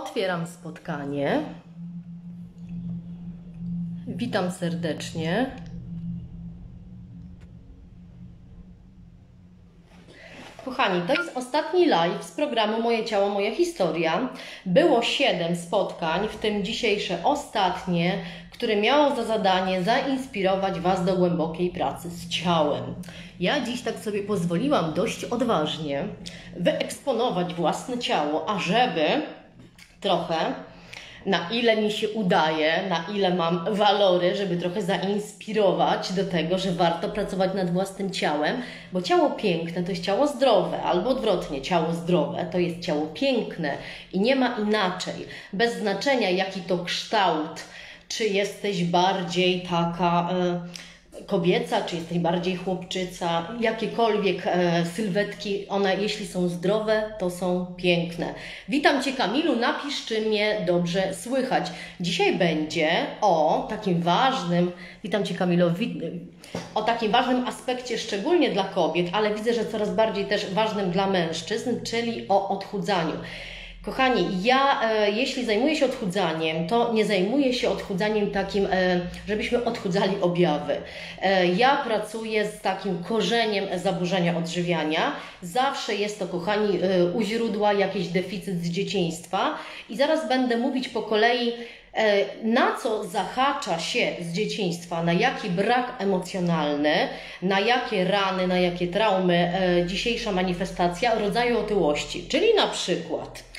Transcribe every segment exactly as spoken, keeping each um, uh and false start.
Otwieram spotkanie. Witam serdecznie. Kochani, to jest ostatni live z programu Moje Ciało, Moja Historia. Było siedem spotkań, w tym dzisiejsze ostatnie, które miało za zadanie zainspirować Was do głębokiej pracy z ciałem. Ja dziś tak sobie pozwoliłam dość odważnie wyeksponować własne ciało, ażeby trochę, na ile mi się udaje, na ile mam walory, żeby trochę zainspirować do tego, że warto pracować nad własnym ciałem, bo ciało piękne to jest ciało zdrowe, albo odwrotnie, ciało zdrowe to jest ciało piękne i nie ma inaczej. Bez znaczenia, jaki to kształt, czy jesteś bardziej taka e, kobieca, czy jesteś bardziej chłopczyca, jakiekolwiek e, sylwetki, one jeśli są zdrowe, to są piękne. Witam Cię, Kamilu, napisz, czy mnie dobrze słychać. Dzisiaj będzie o takim ważnym, witam Cię, Kamilu, o takim ważnym aspekcie, szczególnie dla kobiet, ale widzę, że coraz bardziej też ważnym dla mężczyzn, czyli o odchudzaniu. Kochani, ja e, jeśli zajmuję się odchudzaniem, to nie zajmuję się odchudzaniem takim, e, żebyśmy odchudzali objawy. E, ja pracuję z takim korzeniem zaburzenia odżywiania. Zawsze jest to, kochani, e, u źródła jakiś deficyt z dzieciństwa i zaraz będę mówić po kolei, e, na co zahacza się z dzieciństwa, na jaki brak emocjonalny, na jakie rany, na jakie traumy e, dzisiejsza manifestacja rodzaju otyłości, czyli na przykład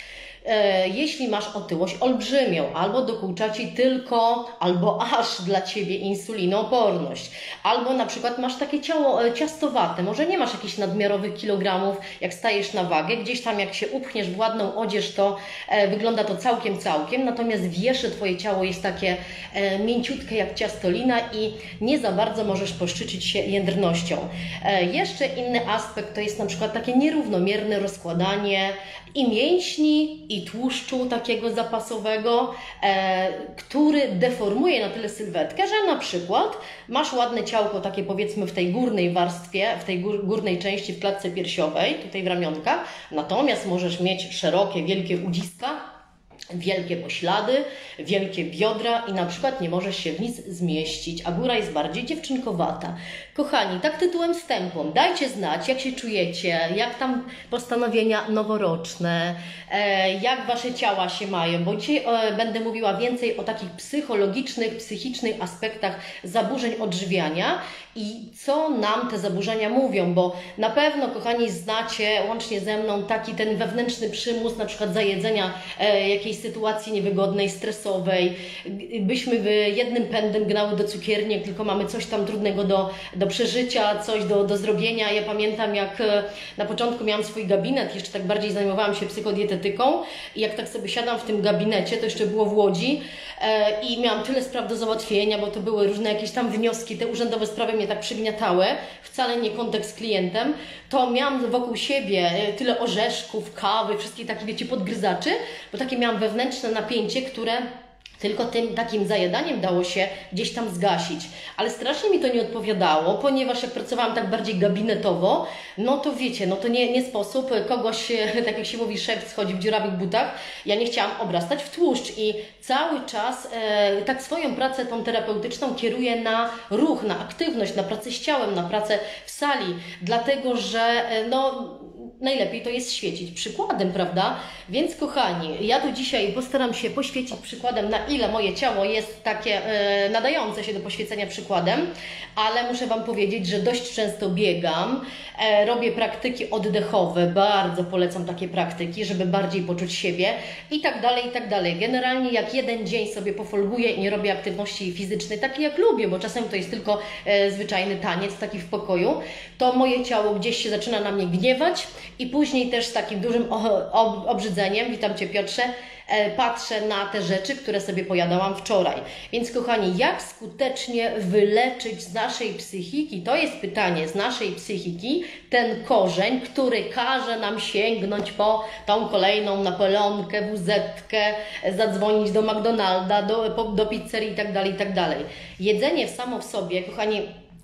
jeśli masz otyłość olbrzymią, albo dokucza Ci tylko, albo aż dla Ciebie insulinooporność, albo na przykład masz takie ciało ciastowate, może nie masz jakichś nadmiarowych kilogramów, jak stajesz na wagę, gdzieś tam jak się upchniesz w ładną odzież, to e, wygląda to całkiem, całkiem, natomiast wiesz, że Twoje ciało jest takie e, mięciutkie jak ciastolina i nie za bardzo możesz poszczycić się jędrnością. E, jeszcze inny aspekt to jest na przykład takie nierównomierne rozkładanie i mięśni, i tłuszczu takiego zapasowego, e, który deformuje na tyle sylwetkę, że na przykład masz ładne ciałko takie, powiedzmy, w tej górnej warstwie, w tej gór, górnej części, w klatce piersiowej, tutaj w ramionkach, natomiast możesz mieć szerokie, wielkie udziska, wielkie poślady, wielkie biodra i na przykład nie możesz się w nic zmieścić, a góra jest bardziej dziewczynkowata. Kochani, tak tytułem wstępu, dajcie znać, jak się czujecie, jak tam postanowienia noworoczne, e, jak Wasze ciała się mają, bo dzisiaj e, będę mówiła więcej o takich psychologicznych, psychicznych aspektach zaburzeń odżywiania i co nam te zaburzenia mówią, bo na pewno, kochani, znacie łącznie ze mną taki ten wewnętrzny przymus, na przykład zajedzenia e, jakiejś sytuacji niewygodnej, stresowej, byśmy jednym pędem gnały do cukierni, jak tylko mamy coś tam trudnego do, do przeżycia, coś do, do zrobienia. Ja pamiętam, jak na początku miałam swój gabinet, jeszcze tak bardziej zajmowałam się psychodietetyką i jak tak sobie siadam w tym gabinecie, to jeszcze było w Łodzi e, i miałam tyle spraw do załatwienia, bo to były różne jakieś tam wnioski, te urzędowe sprawy mnie tak przygniatały, wcale nie kontakt z klientem, to miałam wokół siebie tyle orzeszków, kawy, wszystkich takich, wiecie, podgryzaczy, bo takie miałam wewnętrzne napięcie, które tylko tym takim zajadaniem dało się gdzieś tam zgasić. Ale strasznie mi to nie odpowiadało, ponieważ jak pracowałam tak bardziej gabinetowo, no to wiecie, no to nie, nie sposób kogoś, tak jak się mówi, szef schodzi w dziurawych butach. Ja nie chciałam obrastać w tłuszcz i cały czas e, tak swoją pracę tą terapeutyczną kieruję na ruch, na aktywność, na pracę z ciałem, na pracę w sali, dlatego że e, no najlepiej to jest świecić przykładem, prawda? Więc kochani, ja tu dzisiaj postaram się poświecić przykładem, na ile moje ciało jest takie e, nadające się do poświecenia przykładem, ale muszę Wam powiedzieć, że dość często biegam, e, robię praktyki oddechowe, bardzo polecam takie praktyki, żeby bardziej poczuć siebie i tak dalej, i tak dalej. Generalnie jak jeden dzień sobie pofolguję i nie robię aktywności fizycznej, takiej jak lubię, bo czasem to jest tylko e, zwyczajny taniec, taki w pokoju, to moje ciało gdzieś się zaczyna na mnie gniewać i później też z takim dużym obrzydzeniem, witam Cię, Piotrze, patrzę na te rzeczy, które sobie pojadałam wczoraj. Więc kochani, jak skutecznie wyleczyć z naszej psychiki, to jest pytanie, z naszej psychiki, ten korzeń, który każe nam sięgnąć po tą kolejną napoleonkę, wuzetkę, zadzwonić do McDonalda, do, do pizzerii i tak dalej, i tak dalej. Jedzenie samo w sobie, kochani,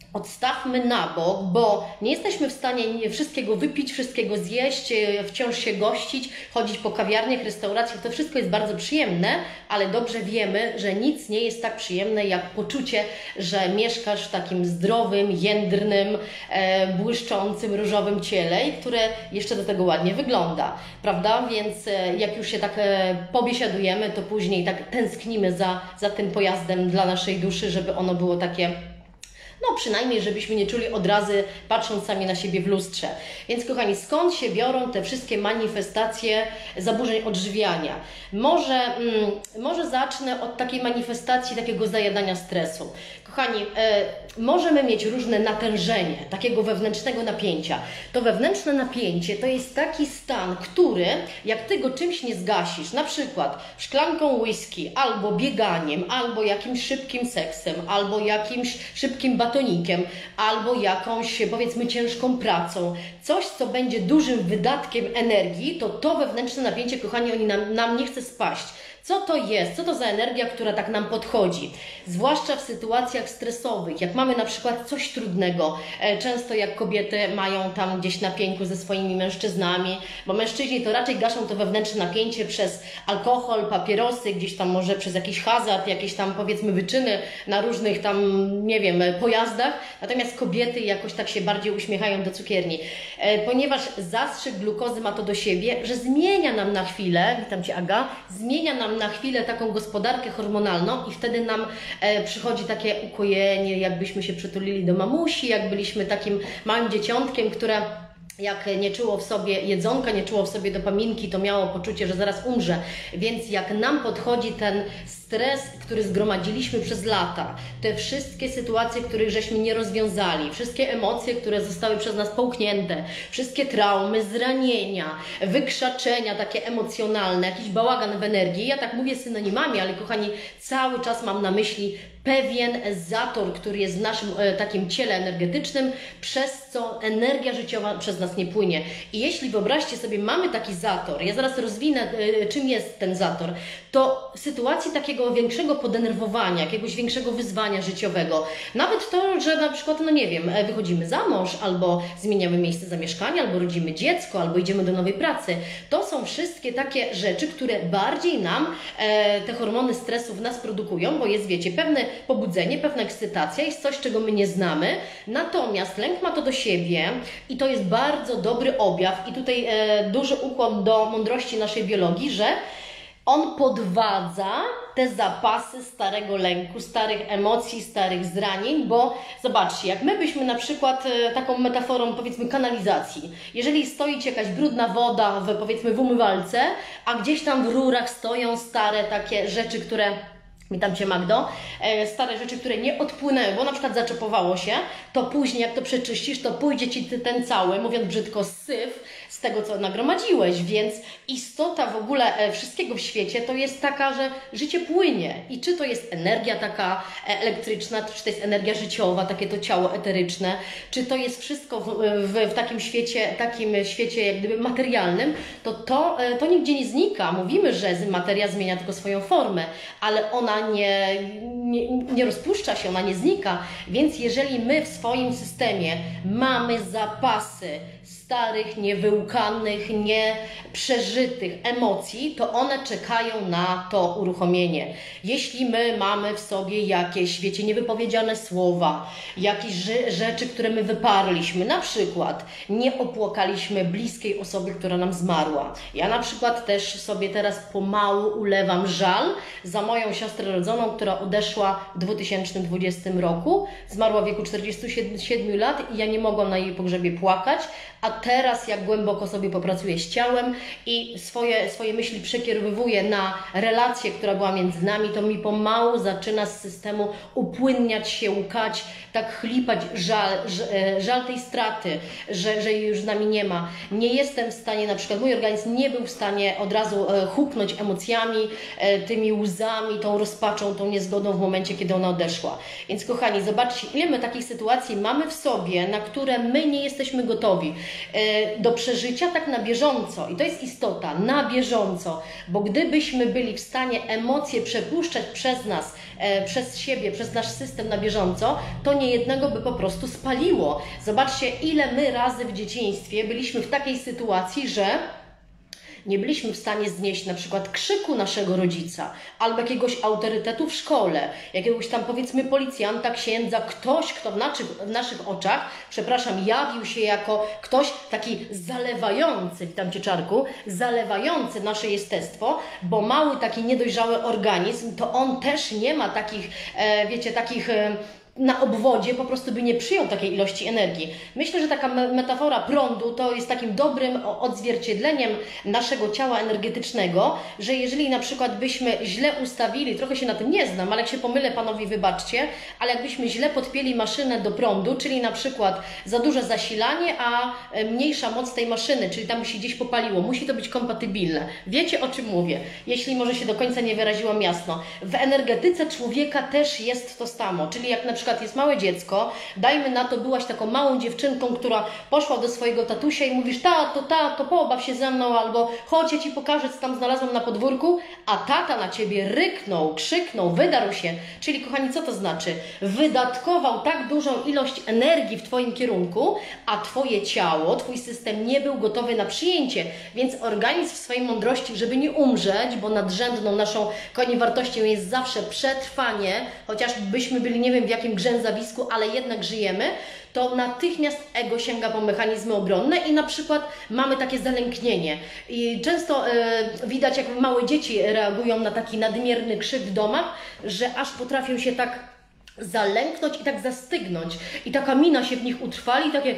odstawmy na bok, bo nie jesteśmy w stanie wszystkiego wypić, wszystkiego zjeść, wciąż się gościć, chodzić po kawiarniach, restauracjach. To wszystko jest bardzo przyjemne, ale dobrze wiemy, że nic nie jest tak przyjemne jak poczucie, że mieszkasz w takim zdrowym, jędrnym, e, błyszczącym, różowym ciele, które jeszcze do tego ładnie wygląda, prawda? Więc e, jak już się tak e, pobiesiadujemy, to później tak tęsknimy za, za tym pojazdem dla naszej duszy, żeby ono było takie, no przynajmniej, żebyśmy nie czuli odrazy, patrząc sami na siebie w lustrze. Więc kochani, skąd się biorą te wszystkie manifestacje zaburzeń odżywiania? Może, mm, może zacznę od takiej manifestacji, takiego zajadania stresu. Kochani, e, możemy mieć różne natężenie, takiego wewnętrznego napięcia. To wewnętrzne napięcie to jest taki stan, który, jak Ty go czymś nie zgasisz, na przykład szklanką whisky, albo bieganiem, albo jakimś szybkim seksem, albo jakimś szybkim batonikiem, albo jakąś, powiedzmy, ciężką pracą, coś, co będzie dużym wydatkiem energii, to to wewnętrzne napięcie, kochani, oni nam, nam nie chce spaść. Co to jest? Co to za energia, która tak nam podchodzi? Zwłaszcza w sytuacjach stresowych, jak mamy na przykład coś trudnego. Często jak kobiety mają tam gdzieś na pięku ze swoimi mężczyznami, bo mężczyźni to raczej gaszą to wewnętrzne napięcie przez alkohol, papierosy, gdzieś tam może przez jakiś hazard, jakieś tam powiedzmy wyczyny na różnych tam, nie wiem, pojazdach. Natomiast kobiety jakoś tak się bardziej uśmiechają do cukierni. Ponieważ zastrzyk glukozy ma to do siebie, że zmienia nam na chwilę, witam Cię Aga, zmienia nam na chwilę taką gospodarkę hormonalną i wtedy nam e, przychodzi takie ukojenie, jakbyśmy się przytulili do mamusi, jak byliśmy takim małym dzieciątkiem, które jak nie czuło w sobie jedzonka, nie czuło w sobie dopaminki, to miało poczucie, że zaraz umrze. Więc jak nam podchodzi ten stres, który zgromadziliśmy przez lata, te wszystkie sytuacje, których żeśmy nie rozwiązali, wszystkie emocje, które zostały przez nas połknięte, wszystkie traumy, zranienia, wykrzaczenia takie emocjonalne, jakiś bałagan w energii, ja tak mówię synonimami, ale kochani, cały czas mam na myśli pewien zator, który jest w naszym e, takim ciele energetycznym, przez co energia życiowa przez nas nie płynie. I jeśli wyobraźcie sobie, mamy taki zator, ja zaraz rozwinę, e, czym jest ten zator, to w sytuacji takiego większego podenerwowania, jakiegoś większego wyzwania życiowego, nawet to, że na przykład, no nie wiem, wychodzimy za mąż, albo zmieniamy miejsce zamieszkania, albo rodzimy dziecko, albo idziemy do nowej pracy, to są wszystkie takie rzeczy, które bardziej nam e, te hormony stresu w nas produkują, bo jest, wiecie, pewne pobudzenie, pewna ekscytacja, jest coś, czego my nie znamy, natomiast lęk ma to do siebie i to jest bardzo dobry objaw i tutaj e, duży ukłon do mądrości naszej biologii, że on podwadza te zapasy starego lęku, starych emocji, starych zranień, bo zobaczcie, jak my byśmy na przykład e, taką metaforą, powiedzmy, kanalizacji, jeżeli stoi jakaś brudna woda w, powiedzmy, w umywalce, a gdzieś tam w rurach stoją stare takie rzeczy, które... Witam Cię Magdo, e, stare rzeczy, które nie odpłynęły, bo na przykład zaczepowało się, to później jak to przeczyścisz, to pójdzie Ci ten cały, mówiąc brzydko, syf z tego, co nagromadziłeś, więc istota w ogóle e, wszystkiego w świecie to jest taka, że życie płynie i czy to jest energia taka e, elektryczna, czy to jest energia życiowa, takie to ciało eteryczne, czy to jest wszystko w, w, w takim świecie, takim świecie jak gdyby materialnym, to to, e, to nigdzie nie znika. Mówimy, że materia zmienia tylko swoją formę, ale ona Nie, nie, nie rozpuszcza się, ona nie znika, więc jeżeli my w swoim systemie mamy zapasy starych, niewyłukanych, nieprzeżytych emocji, to one czekają na to uruchomienie. Jeśli my mamy w sobie jakieś, wiecie, niewypowiedziane słowa, jakieś rzeczy, które my wyparliśmy, na przykład nie opłakaliśmy bliskiej osoby, która nam zmarła. Ja na przykład też sobie teraz pomału ulewam żal za moją siostrę rodzoną, która odeszła w dwa tysiące dwudziestym roku, zmarła w wieku czterdziestu siedmiu lat i ja nie mogłam na jej pogrzebie płakać, a teraz jak głęboko sobie popracuję z ciałem i swoje, swoje myśli przekierowywuję na relację, która była między nami, to mi pomału zaczyna z systemu upłynniać się, łkać, tak chlipać żal, żal tej straty, że, że jej już z nami nie ma. Nie jestem w stanie, na przykład mój organizm nie był w stanie od razu huknąć emocjami, tymi łzami, tą rozpaczą, tą niezgodą w momencie, kiedy ona odeszła. Więc kochani, zobaczcie, ile my takich sytuacji mamy w sobie, na które my nie jesteśmy gotowi. do przeżycia tak na bieżąco. I to jest istota, na bieżąco, bo gdybyśmy byli w stanie emocje przepuszczać przez nas, przez siebie, przez nasz system na bieżąco, to niejednego by po prostu spaliło. Zobaczcie, ile my razy w dzieciństwie byliśmy w takiej sytuacji, że nie byliśmy w stanie znieść na przykład krzyku naszego rodzica albo jakiegoś autorytetu w szkole, jakiegoś tam powiedzmy policjanta, księdza, ktoś, kto w naszych, w naszych oczach, przepraszam, jawił się jako ktoś taki zalewający, witam Cię Czarku, zalewający nasze jestestwo, bo mały taki niedojrzały organizm, to on też nie ma takich, e, wiecie, takich... E, na obwodzie po prostu by nie przyjął takiej ilości energii. Myślę, że taka metafora prądu to jest takim dobrym odzwierciedleniem naszego ciała energetycznego, że jeżeli na przykład byśmy źle ustawili, trochę się na tym nie znam, ale jak się pomylę, panowie, wybaczcie, ale jakbyśmy źle podpięli maszynę do prądu, czyli na przykład za duże zasilanie, a mniejsza moc tej maszyny, czyli tam by się gdzieś popaliło, musi to być kompatybilne. Wiecie, o czym mówię? Jeśli może się do końca nie wyraziłam jasno. W energetyce człowieka też jest to samo, czyli jak na przykład jest małe dziecko, dajmy na to, byłaś taką małą dziewczynką, która poszła do swojego tatusia i mówisz: tato, tato, pobaw się ze mną, albo chodź, ja Ci pokażę, co tam znalazłam na podwórku, a tata na Ciebie ryknął, krzyknął, wydarł się. Czyli, kochani, co to znaczy? Wydatkował tak dużą ilość energii w Twoim kierunku, a Twoje ciało, Twój system nie był gotowy na przyjęcie, więc organizm w swojej mądrości, żeby nie umrzeć, bo nadrzędną naszą, kochani, wartością jest zawsze przetrwanie, chociaż byśmy byli nie wiem w jakim grzęzawisku, ale jednak żyjemy, to natychmiast ego sięga po mechanizmy obronne i na przykład mamy takie zalęknienie. I często e, widać, jak małe dzieci reagują na taki nadmierny krzyk w domach, że aż potrafią się tak zalęknąć i tak zastygnąć. I taka mina się w nich utrwali, takie...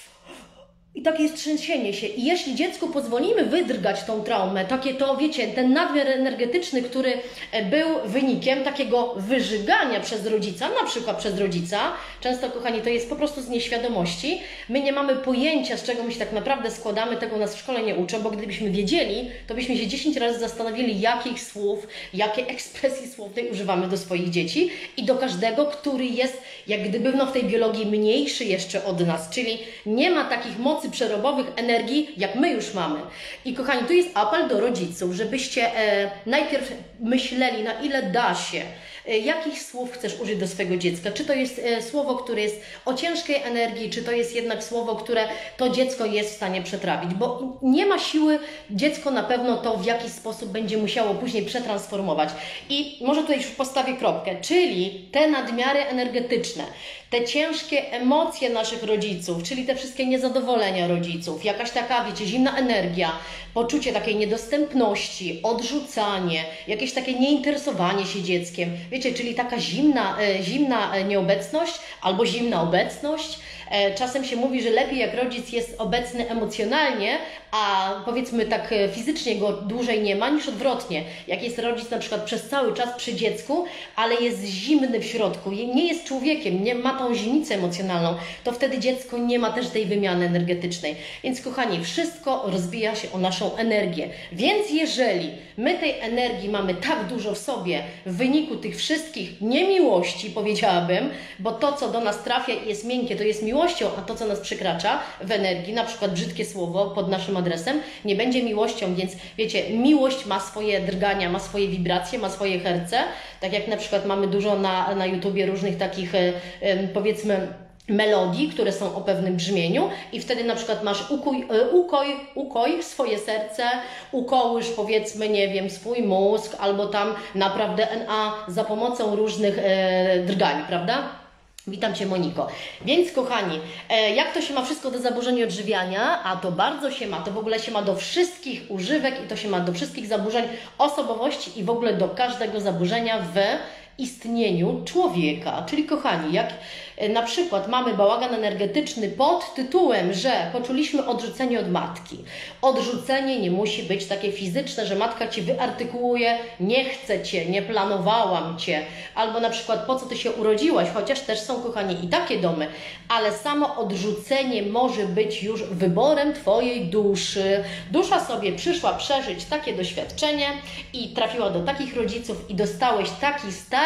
I takie jest trzęsienie się. I jeśli dziecku pozwolimy wydrgać tą traumę, takie to, wiecie, ten nadmiar energetyczny, który był wynikiem takiego wyżygania przez rodzica, na przykład przez rodzica, często, kochani, to jest po prostu z nieświadomości, my nie mamy pojęcia, z czego my się tak naprawdę składamy, tego nas w szkole nie uczą, bo gdybyśmy wiedzieli, to byśmy się dziesięć razy zastanowili, jakich słów, jakie ekspresji słownej używamy do swoich dzieci i do każdego, który jest jak gdyby no, w tej biologii mniejszy jeszcze od nas, czyli nie ma takich mocy przerobowych energii, jak my już mamy. I kochani, tu jest apel do rodziców, żebyście e, najpierw myśleli, na ile da się, e, jakich słów chcesz użyć do swojego dziecka. Czy to jest e, słowo, które jest o ciężkiej energii, czy to jest jednak słowo, które to dziecko jest w stanie przetrawić, bo nie ma siły, dziecko na pewno to w jakiś sposób będzie musiało później przetransformować. I może tutaj już postawię kropkę, czyli te nadmiary energetyczne, te ciężkie emocje naszych rodziców, czyli te wszystkie niezadowolenia rodziców, jakaś taka, wiecie, zimna energia, poczucie takiej niedostępności, odrzucanie, jakieś takie nieinteresowanie się dzieckiem, wiecie, czyli taka zimna, zimna nieobecność albo zimna obecność. Czasem się mówi, że lepiej jak rodzic jest obecny emocjonalnie, a powiedzmy tak fizycznie go dłużej nie ma, niż odwrotnie. Jak jest rodzic na przykład przez cały czas przy dziecku, ale jest zimny w środku, nie jest człowiekiem, nie ma tą zimnicę emocjonalną, to wtedy dziecko nie ma też tej wymiany energetycznej. Więc kochani, wszystko rozbija się o naszą energię. Więc jeżeli my tej energii mamy tak dużo w sobie w wyniku tych wszystkich niemiłości, powiedziałabym, bo to, co do nas trafia i jest miękkie, to jest miłością, a to, co nas przekracza w energii, na przykład brzydkie słowo pod naszym adresem, nie będzie miłością, więc wiecie, miłość ma swoje drgania, ma swoje wibracje, ma swoje herce, tak jak na przykład mamy dużo na, na YouTubie różnych takich, powiedzmy, melodii, które są o pewnym brzmieniu i wtedy na przykład masz ukój, ukoj, ukoj swoje serce, ukołysz, powiedzmy, nie wiem, swój mózg, albo tam naprawdę N A za pomocą różnych e, drgań, prawda? Witam Cię, Moniko. Więc kochani, jak to się ma wszystko do zaburzeń odżywiania? A to bardzo się ma, to w ogóle się ma do wszystkich używek i to się ma do wszystkich zaburzeń osobowości i w ogóle do każdego zaburzenia w istnieniu człowieka. Czyli kochani, jak na przykład mamy bałagan energetyczny pod tytułem, że poczuliśmy odrzucenie od matki. Odrzucenie nie musi być takie fizyczne, że matka Ci wyartykułuje: nie chcę Cię, nie planowałam Cię, albo na przykład po co Ty się urodziłaś, chociaż też są, kochani, i takie domy, ale samo odrzucenie może być już wyborem Twojej duszy. Dusza sobie przyszła przeżyć takie doświadczenie i trafiła do takich rodziców i dostałeś taki start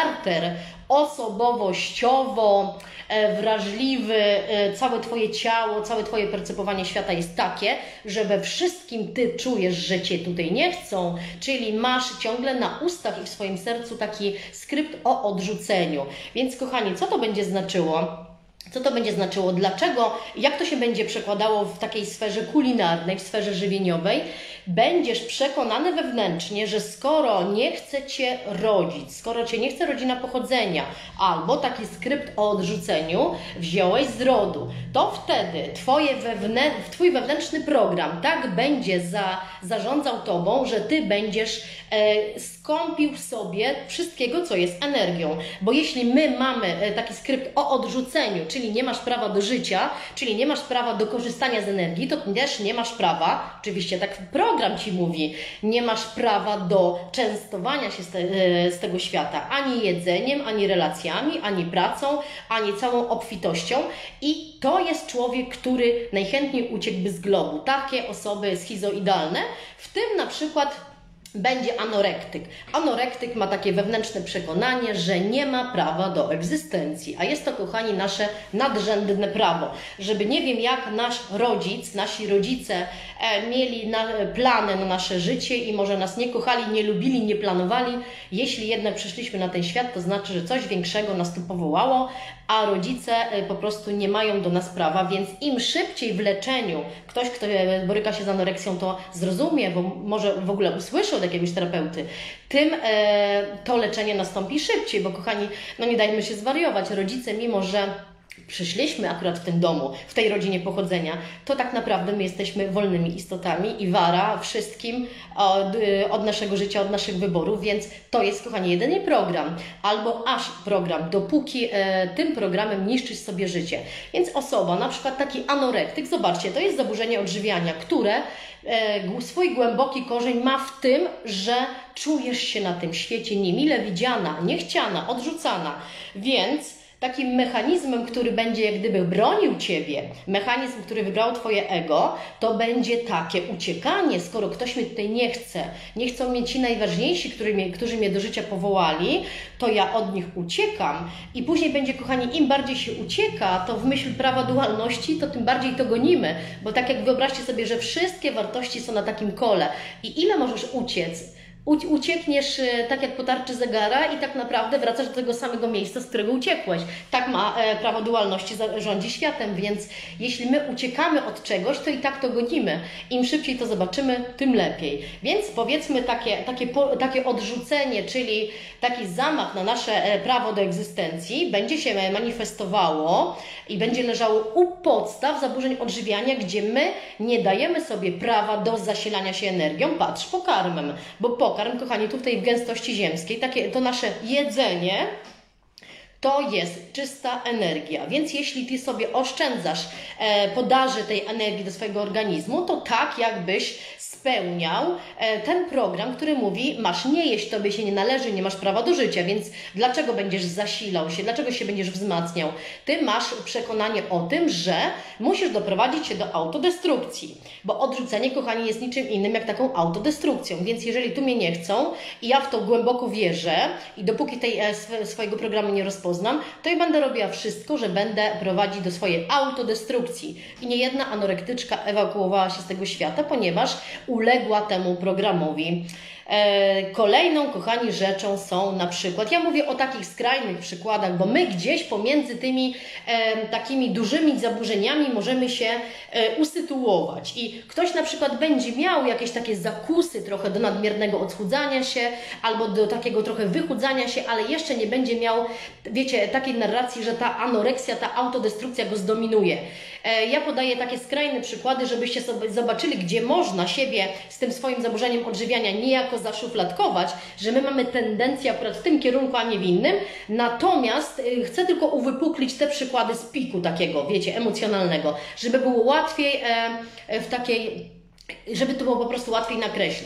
charakter osobowościowo e, wrażliwy, e, całe Twoje ciało, całe Twoje percepowanie świata jest takie, że we wszystkim Ty czujesz, że Cię tutaj nie chcą, czyli masz ciągle na ustach i w swoim sercu taki skrypt o odrzuceniu. Więc kochani, co to będzie znaczyło? Co to będzie znaczyło? Dlaczego? Jak to się będzie przekładało w takiej sferze kulinarnej, w sferze żywieniowej? Będziesz przekonany wewnętrznie, że skoro nie chce Cię rodzić, skoro Cię nie chce rodzina pochodzenia, albo taki skrypt o odrzuceniu wziąłeś z rodu, to wtedy twoje wewnę Twój wewnętrzny program tak będzie za, zarządzał Tobą, że Ty będziesz e, skąpił sobie wszystkiego, co jest energią. Bo jeśli my mamy e, taki skrypt o odrzuceniu, czyli nie masz prawa do życia, czyli nie masz prawa do korzystania z energii, to też nie masz prawa, oczywiście tak program Ci mówi, nie masz prawa do częstowania się z, te, z tego świata, ani jedzeniem, ani relacjami, ani pracą, ani całą obfitością. I to jest człowiek, który najchętniej uciekłby z globu. Takie osoby schizoidalne, w tym na przykład będzie anorektyk. Anorektyk ma takie wewnętrzne przekonanie, że nie ma prawa do egzystencji. A jest to, kochani, nasze nadrzędne prawo. Żeby nie wiem jak nasz rodzic, nasi rodzice e, mieli na, plany na nasze życie i może nas nie kochali, nie lubili, nie planowali. Jeśli jednak przyszliśmy na ten świat, to znaczy, że coś większego nas tu powołało, a rodzice e, po prostu nie mają do nas prawa, więc im szybciej w leczeniu ktoś, kto boryka się z anoreksją, to zrozumie, bo może w ogóle usłyszy od jakiegoś terapeuty, tym e, to leczenie nastąpi szybciej, bo kochani, no nie dajmy się zwariować. Rodzice, mimo że przyszliśmy akurat w tym domu, w tej rodzinie pochodzenia, to tak naprawdę my jesteśmy wolnymi istotami i wara wszystkim od, od naszego życia, od naszych wyborów, więc to jest, kochani, jedyny program, albo aż program, dopóki e, tym programem niszczysz sobie życie. Więc osoba, na przykład taki anorektyk, zobaczcie, to jest zaburzenie odżywiania, które e, swój głęboki korzeń ma w tym, że czujesz się na tym świecie niemile widziana, niechciana, odrzucana, więc takim mechanizmem, który będzie jak gdyby bronił Ciebie, mechanizm, który wybrał Twoje ego, to będzie takie uciekanie, skoro ktoś mnie tutaj nie chce, nie chcą mnie ci najważniejsi, którzy mnie, którzy mnie do życia powołali, to ja od nich uciekam i później będzie, kochani, im bardziej się ucieka, to w myśl prawa dualności, to tym bardziej to gonimy, bo tak jak wyobraźcie sobie, że wszystkie wartości są na takim kole i ile możesz uciec? Uciekniesz tak jak po tarczy zegara i tak naprawdę wracasz do tego samego miejsca, z którego uciekłeś. Tak ma e, prawo dualności, rządzi światem, więc jeśli my uciekamy od czegoś, to i tak to gonimy. Im szybciej to zobaczymy, tym lepiej. Więc powiedzmy takie, takie, takie odrzucenie, czyli taki zamach na nasze prawo do egzystencji będzie się manifestowało i będzie leżało u podstaw zaburzeń odżywiania, gdzie my nie dajemy sobie prawa do zasilania się energią, patrz, pokarmem, bo pokarm, kochani, tutaj w gęstości ziemskiej, takie to nasze jedzenie, to jest czysta energia, więc jeśli Ty sobie oszczędzasz e, podaży tej energii do swojego organizmu, to tak jakbyś spełniał e, ten program, który mówi, masz nie jeść, tobie się nie należy, nie masz prawa do życia, więc dlaczego będziesz zasilał się, dlaczego się będziesz wzmacniał? Ty masz przekonanie o tym, że musisz doprowadzić się do autodestrukcji, bo odrzucenie, kochani, jest niczym innym jak taką autodestrukcją, więc jeżeli tu mnie nie chcą i ja w to głęboko wierzę i dopóki tej e, sw swojego programu nie rozpoznam, to ja będę robiła wszystko, że będę prowadzić do swojej autodestrukcji. I niejedna anorektyczka ewakuowała się z tego świata, ponieważ uległa temu programowi. E, kolejną, kochani, rzeczą są na przykład, ja mówię o takich skrajnych przykładach, bo my gdzieś pomiędzy tymi e, takimi dużymi zaburzeniami możemy się e, usytuować i ktoś na przykład będzie miał jakieś takie zakusy trochę do nadmiernego odchudzania się albo do takiego trochę wychudzania się, ale jeszcze nie będzie miał, wiecie, takiej narracji, że ta anoreksja, ta autodestrukcja go zdominuje. E, ja podaję takie skrajne przykłady, żebyście sobie zobaczyli, gdzie można siebie z tym swoim zaburzeniem odżywiania niejako zaszufladkować, że my mamy tendencję akurat w tym kierunku, a nie w innym. Natomiast y, chcę tylko uwypuklić te przykłady z piku takiego, wiecie, emocjonalnego, żeby było łatwiej e, w takiej, żeby to było po prostu łatwiej nakreślić.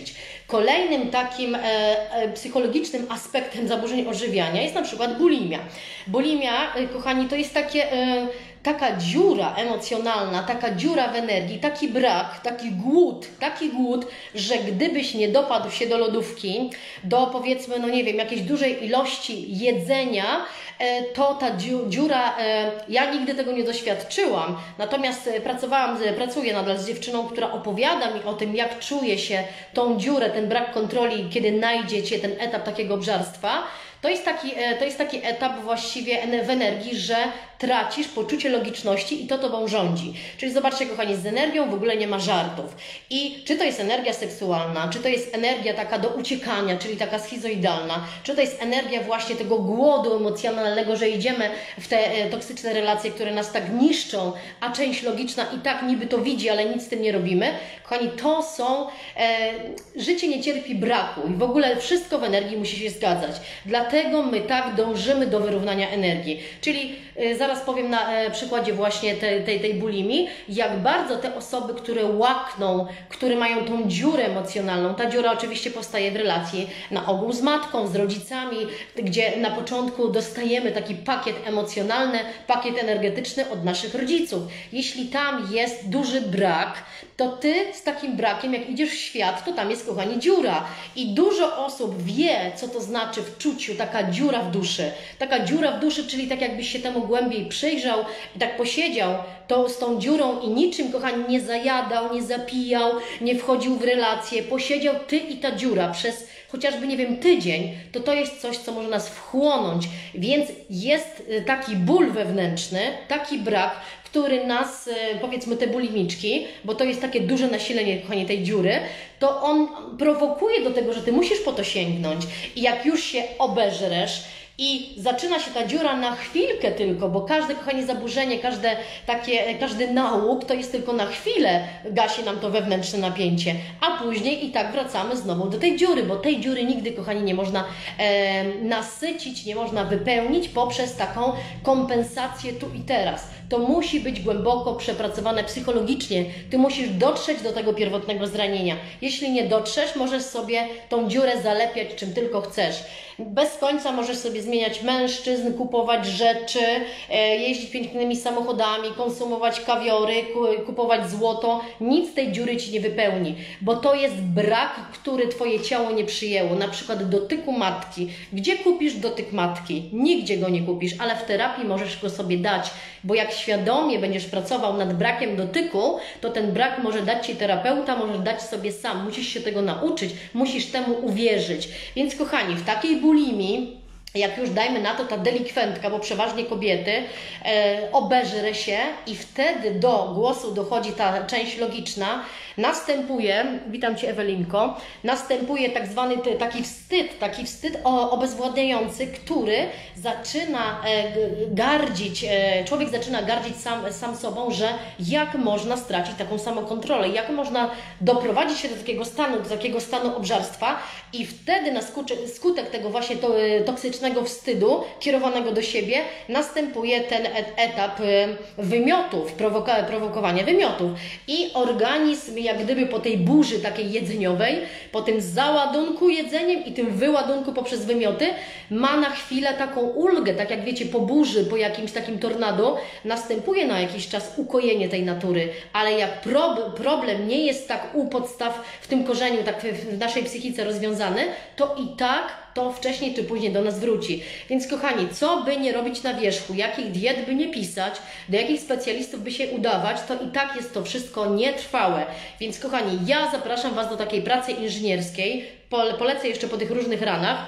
Kolejnym takim e, e, psychologicznym aspektem zaburzeń odżywiania jest na przykład bulimia. Bulimia, e, kochani, to jest takie... E, taka dziura emocjonalna, taka dziura w energii, taki brak, taki głód, taki głód, że gdybyś nie dopadł się do lodówki, do powiedzmy, no nie wiem, jakiejś dużej ilości jedzenia, to ta dziura, ja nigdy tego nie doświadczyłam, natomiast pracowałam, pracuję nadal z dziewczyną, która opowiada mi o tym, jak czuje się tą dziurę, ten brak kontroli, kiedy najdziecie ten etap takiego obżarstwa. To jest, taki, to jest taki etap właściwie w energii, że tracisz poczucie logiczności i to tobą rządzi. Czyli zobaczcie, kochani, z energią w ogóle nie ma żartów. I czy to jest energia seksualna, czy to jest energia taka do uciekania, czyli taka schizoidalna, czy to jest energia właśnie tego głodu emocjonalnego, że idziemy w te toksyczne relacje, które nas tak niszczą, a część logiczna i tak niby to widzi, ale nic z tym nie robimy. Kochani, to są... E, życie nie cierpi braku i w ogóle wszystko w energii musi się zgadzać. Dlatego my tak dążymy do wyrównania energii. Czyli e, zaraz powiem na e, przykładzie właśnie tej, tej, tej bulimii, jak bardzo te osoby, które łakną, które mają tą dziurę emocjonalną, ta dziura oczywiście powstaje w relacji na ogół z matką, z rodzicami, gdzie na początku dostajemy taki pakiet emocjonalny, pakiet energetyczny od naszych rodziców. Jeśli tam jest duży brak, to Ty z takim brakiem, jak idziesz w świat, to tam jest, kochani, dziura. I dużo osób wie, co to znaczy w czuciu taka dziura w duszy. Taka dziura w duszy, czyli tak jakbyś się temu głębiej przyjrzał i tak posiedział to z tą dziurą i niczym, kochani, nie zajadał, nie zapijał, nie wchodził w relacje, posiedział Ty i ta dziura przez chociażby, nie wiem, tydzień, to to jest coś, co może nas wchłonąć. Więc jest taki ból wewnętrzny, taki brak, który nas, powiedzmy, te bulimiczki, bo to jest takie duże nasilenie, kochani, tej dziury, to on prowokuje do tego, że Ty musisz po to sięgnąć i jak już się obeżresz i zaczyna się ta dziura na chwilkę tylko, bo każde, kochanie, zaburzenie, każde takie, każdy nałóg to jest tylko na chwilę, gasi nam to wewnętrzne napięcie, a później i tak wracamy znowu do tej dziury, bo tej dziury nigdy, kochani, nie można e, nasycić, nie można wypełnić poprzez taką kompensację tu i teraz. To musi być głęboko przepracowane psychologicznie. Ty musisz dotrzeć do tego pierwotnego zranienia. Jeśli nie dotrzesz, możesz sobie tą dziurę zalepiać czym tylko chcesz. Bez końca możesz sobie zmieniać mężczyzn, kupować rzeczy, jeździć pięknymi samochodami, konsumować kawiory, kupować złoto. Nic tej dziury Ci nie wypełni, bo to jest brak, który Twoje ciało nie przyjęło. Na przykład dotyku matki. Gdzie kupisz dotyk matki? Nigdzie go nie kupisz, ale w terapii możesz go sobie dać, bo jak świadomie będziesz pracował nad brakiem dotyku, to ten brak może dać Ci terapeuta, możesz dać sobie sam. Musisz się tego nauczyć, musisz temu uwierzyć. Więc, kochani, w takiej bulimii, jak już dajmy na to ta delikwentka, bo przeważnie kobiety, e, obeżre się i wtedy do głosu dochodzi ta część logiczna, następuje, witam Cię, Ewelinko, następuje tak zwany taki wstyd, taki wstyd obezwładniający, który zaczyna e, gardzić, e, człowiek zaczyna gardzić sam, sam sobą, że jak można stracić taką samokontrolę, jak można doprowadzić się do takiego stanu, do takiego stanu obżarstwa i wtedy na skutek, skutek tego właśnie to, toksycznego wstydu kierowanego do siebie następuje ten etap wymiotów, prowoka, prowokowania wymiotów i organizm jak gdyby po tej burzy takiej jedzeniowej, po tym załadunku jedzeniem i tym wyładunku poprzez wymioty ma na chwilę taką ulgę, tak jak wiecie, po burzy, po jakimś takim tornado następuje na jakiś czas ukojenie tej natury, ale jak prob, problem nie jest tak u podstaw w tym korzeniu, tak w, w naszej psychice rozwiązany, to i tak to wcześniej czy później do nas wróci. Więc, kochani, co by nie robić na wierzchu, jakich diet by nie pisać, do jakich specjalistów by się udawać, to i tak jest to wszystko nietrwałe. Więc, kochani, ja zapraszam Was do takiej pracy inżynierskiej, polecę jeszcze po tych różnych ranach,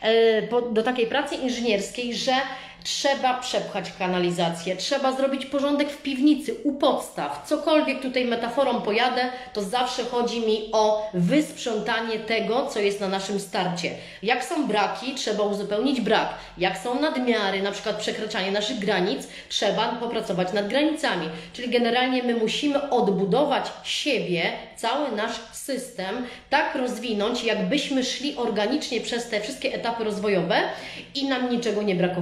do takiej pracy inżynierskiej, że trzeba przepchać kanalizację, trzeba zrobić porządek w piwnicy, u podstaw. Cokolwiek tutaj metaforą pojadę, to zawsze chodzi mi o wysprzątanie tego, co jest na naszym starcie. Jak są braki, trzeba uzupełnić brak. Jak są nadmiary, na przykład przekraczanie naszych granic, trzeba popracować nad granicami. Czyli generalnie my musimy odbudować siebie, cały nasz system, tak rozwinąć, jakbyśmy szli organicznie przez te wszystkie etapy rozwojowe i nam niczego nie brakowało.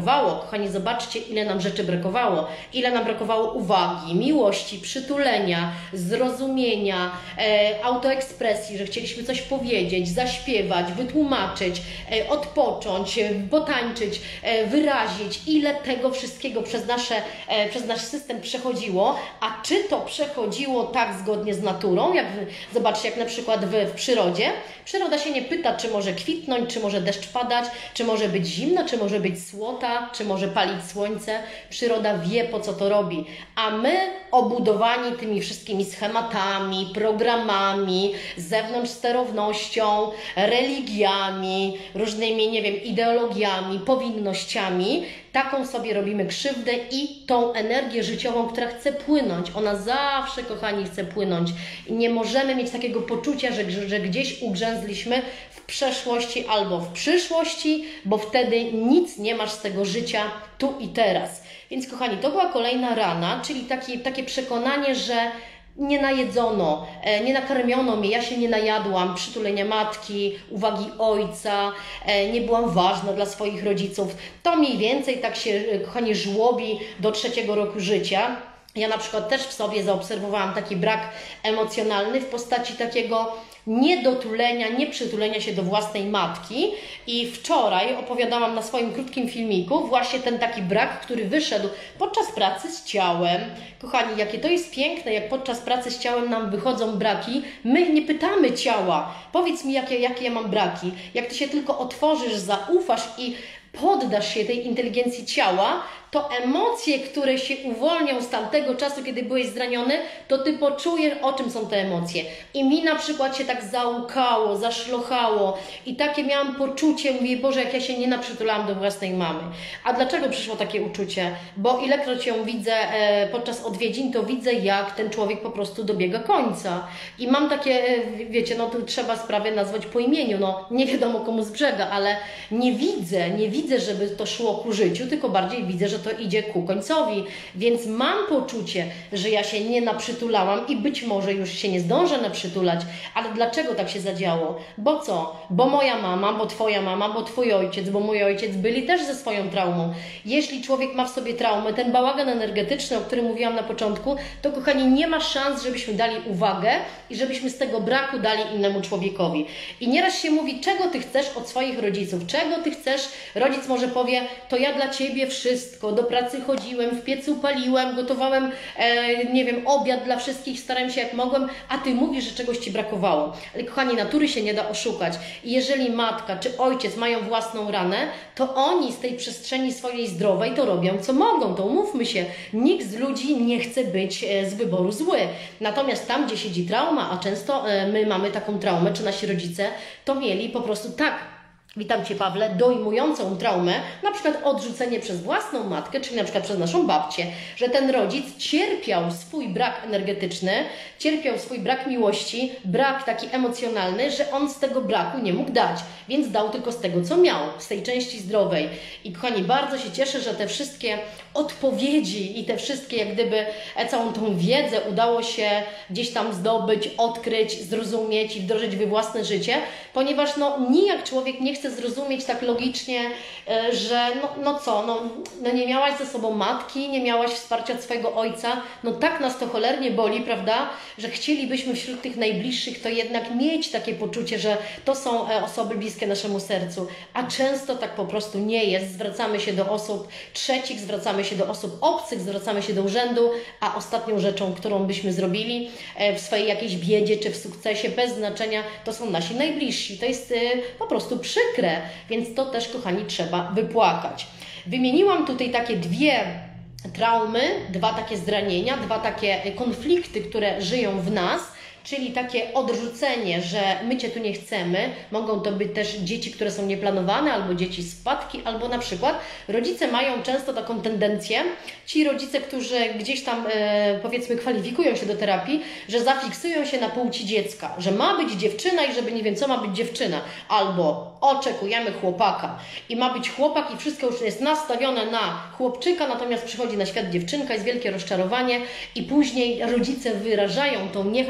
Kochani, zobaczcie, ile nam rzeczy brakowało. Ile nam brakowało uwagi, miłości, przytulenia, zrozumienia, e, autoekspresji, że chcieliśmy coś powiedzieć, zaśpiewać, wytłumaczyć, e, odpocząć, e, potańczyć, e, wyrazić. Ile tego wszystkiego przez, nasze, e, przez nasz system przechodziło, a czy to przechodziło tak zgodnie z naturą, jak w, zobaczcie, jak na przykład w, w przyrodzie. Przyroda się nie pyta, czy może kwitnąć, czy może deszcz padać, czy może być zimno, czy może być słota, czy może palić słońce. Przyroda wie, po co to robi. A my, obudowani tymi wszystkimi schematami, programami, zewnątrz sterownością, religiami, różnymi, nie wiem, ideologiami, powinnościami, taką sobie robimy krzywdę i tą energię życiową, która chce płynąć. Ona zawsze, kochani, chce płynąć. I nie możemy mieć takiego poczucia, że, że gdzieś ugrzęzliśmy w przeszłości albo w przyszłości, bo wtedy nic nie masz z tego życia tu i teraz. Więc, kochani, to była kolejna rana, czyli takie, takie przekonanie, że nie najedzono, nie nakarmiono mnie, ja się nie najadłam, przytulenia matki, uwagi ojca, nie byłam ważna dla swoich rodziców. To mniej więcej tak się, kochani, żłobi do trzeciego roku życia. Ja na przykład też w sobie zaobserwowałam taki brak emocjonalny w postaci takiego niedotulenia, nieprzytulenia się do własnej matki i wczoraj opowiadałam na swoim krótkim filmiku właśnie ten taki brak, który wyszedł podczas pracy z ciałem. Kochani, jakie to jest piękne, jak podczas pracy z ciałem nam wychodzą braki, my nie pytamy ciała, powiedz mi, jakie, jakie ja mam braki. Jak Ty się tylko otworzysz, zaufasz i poddasz się tej inteligencji ciała, to emocje, które się uwolnią z tamtego czasu, kiedy byłeś zraniony, to Ty poczujesz, o czym są te emocje. I mi na przykład się tak załukało, zaszlochało i takie miałam poczucie, mówię, Boże, jak ja się nie naprzytulałam do własnej mamy. A dlaczego przyszło takie uczucie? Bo ilekroć ją widzę e, podczas odwiedzin, to widzę, jak ten człowiek po prostu dobiega końca. I mam takie, e, wiecie, no tu trzeba sprawę nazwać po imieniu, no nie wiadomo komu z brzega, ale nie widzę, nie widzę, żeby to szło ku życiu, tylko bardziej widzę, że to idzie ku końcowi, więc mam poczucie, że ja się nie naprzytulałam i być może już się nie zdążę naprzytulać, ale dlaczego tak się zadziało? Bo co? Bo moja mama, bo Twoja mama, bo Twój ojciec, bo mój ojciec byli też ze swoją traumą. Jeśli człowiek ma w sobie traumę, ten bałagan energetyczny, o którym mówiłam na początku, to, kochani, nie ma szans, żebyśmy dali uwagę i żebyśmy z tego braku dali innemu człowiekowi. I nieraz się mówi, czego Ty chcesz od swoich rodziców, czego Ty chcesz, rodzic może powie, to ja dla Ciebie wszystko, do pracy chodziłem, w piecu paliłem, gotowałem, e, nie wiem, obiad dla wszystkich, starałem się jak mogłem, a Ty mówisz, że czegoś Ci brakowało. Ale, kochani, natury się nie da oszukać. I jeżeli matka czy ojciec mają własną ranę, to oni z tej przestrzeni swojej zdrowej to robią, co mogą, to umówmy się. Nikt z ludzi nie chce być e, z wyboru zły. Natomiast tam, gdzie siedzi trauma, a często e, my mamy taką traumę, czy nasi rodzice, to mieli po prostu tak, witam Cię, Pawle, dojmującą traumę, na przykład odrzucenie przez własną matkę, czyli na przykład przez naszą babcię, że ten rodzic cierpiał swój brak energetyczny, cierpiał swój brak miłości, brak taki emocjonalny, że on z tego braku nie mógł dać, więc dał tylko z tego, co miał, z tej części zdrowej. I, kochani, bardzo się cieszę, że te wszystkie odpowiedzi i te wszystkie, jak gdyby, całą tą wiedzę udało się gdzieś tam zdobyć, odkryć, zrozumieć i wdrożyć we własne życie, ponieważ no nijak człowiek nie chce zrozumieć tak logicznie, że no, no co, no, no nie miałaś ze sobą matki, nie miałaś wsparcia od swojego ojca, no tak nas to cholernie boli, prawda, że chcielibyśmy wśród tych najbliższych to jednak mieć takie poczucie, że to są osoby bliskie naszemu sercu, a często tak po prostu nie jest. Zwracamy się do osób trzecich, zwracamy się do osób obcych, zwracamy się do urzędu, a ostatnią rzeczą, którą byśmy zrobili w swojej jakiejś biedzie czy w sukcesie, bez znaczenia, to są nasi najbliżsi. To jest po prostu przykre, więc to też, kochani, trzeba wypłakać. Wymieniłam tutaj takie dwie traumy, dwa takie zranienia, dwa takie konflikty, które żyją w nas, czyli takie odrzucenie, że my Cię tu nie chcemy. Mogą to być też dzieci, które są nieplanowane, albo dzieci spadki, albo na przykład rodzice mają często taką tendencję, ci rodzice, którzy gdzieś tam e, powiedzmy kwalifikują się do terapii, że zafiksują się na płci dziecka, że ma być dziewczyna i żeby nie wiem co ma być dziewczyna, albo oczekujemy chłopaka i ma być chłopak i wszystko już jest nastawione na chłopczyka, natomiast przychodzi na świat dziewczynka, jest wielkie rozczarowanie i później rodzice wyrażają tą niechęć do tego dziecka,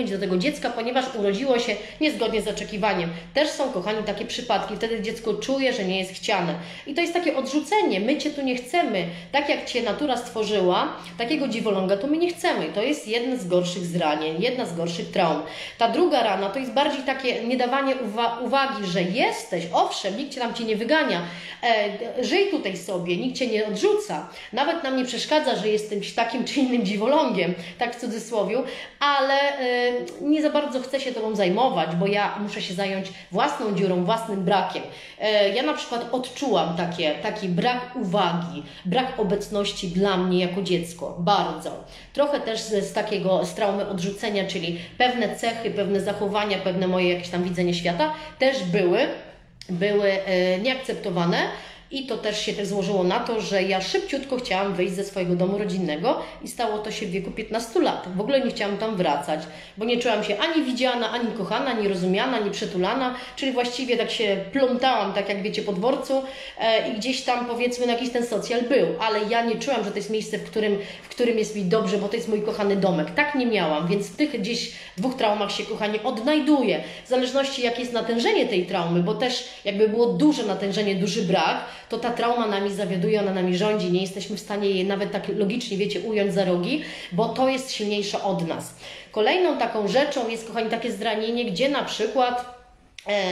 dziecka, ponieważ urodziło się niezgodnie z oczekiwaniem. Też są, kochani, takie przypadki. Wtedy dziecko czuje, że nie jest chciane. I to jest takie odrzucenie. My Cię tu nie chcemy. Tak jak Cię natura stworzyła, takiego dziwoląga to my nie chcemy. To jest jedno z gorszych zranień, jedna z gorszych traum. Ta druga rana to jest bardziej takie niedawanie uwa uwagi, że jesteś, owszem, nikt Cię tam Cię nie wygania. E, żyj tutaj sobie, nikt Cię nie odrzuca. Nawet nam nie przeszkadza, że jesteś takim czy innym dziwolągiem, tak w cudzysłowie, ale e, nie za bardzo chcę się Tobą zajmować, bo ja muszę się zająć własną dziurą, własnym brakiem. E, ja na przykład odczułam takie, taki brak uwagi, brak obecności dla mnie jako dziecko, bardzo. Trochę też z, z takiego, z traumy odrzucenia, czyli pewne cechy, pewne zachowania, pewne moje jakieś tam widzenie świata też były, były e, nieakceptowane. I to też się tak złożyło na to, że ja szybciutko chciałam wyjść ze swojego domu rodzinnego i stało to się w wieku piętnastu lat. W ogóle nie chciałam tam wracać, bo nie czułam się ani widziana, ani kochana, ani rozumiana, ani przytulana, czyli właściwie tak się plątałam, tak jak wiecie, po dworcu e, i gdzieś tam, powiedzmy, na jakiś ten socjal był, ale ja nie czułam, że to jest miejsce, w którym, w którym jest mi dobrze, bo to jest mój kochany domek. Tak nie miałam, więc w tych gdzieś dwóch traumach się, kochani, odnajduję. W zależności, jakie jest natężenie tej traumy, bo też jakby było duże natężenie, duży brak, to ta trauma nami zawiaduje, ona nami rządzi, nie jesteśmy w stanie jej nawet tak logicznie, wiecie, ująć za rogi, bo to jest silniejsze od nas. Kolejną taką rzeczą jest, kochani, takie zranienie, gdzie na przykład e,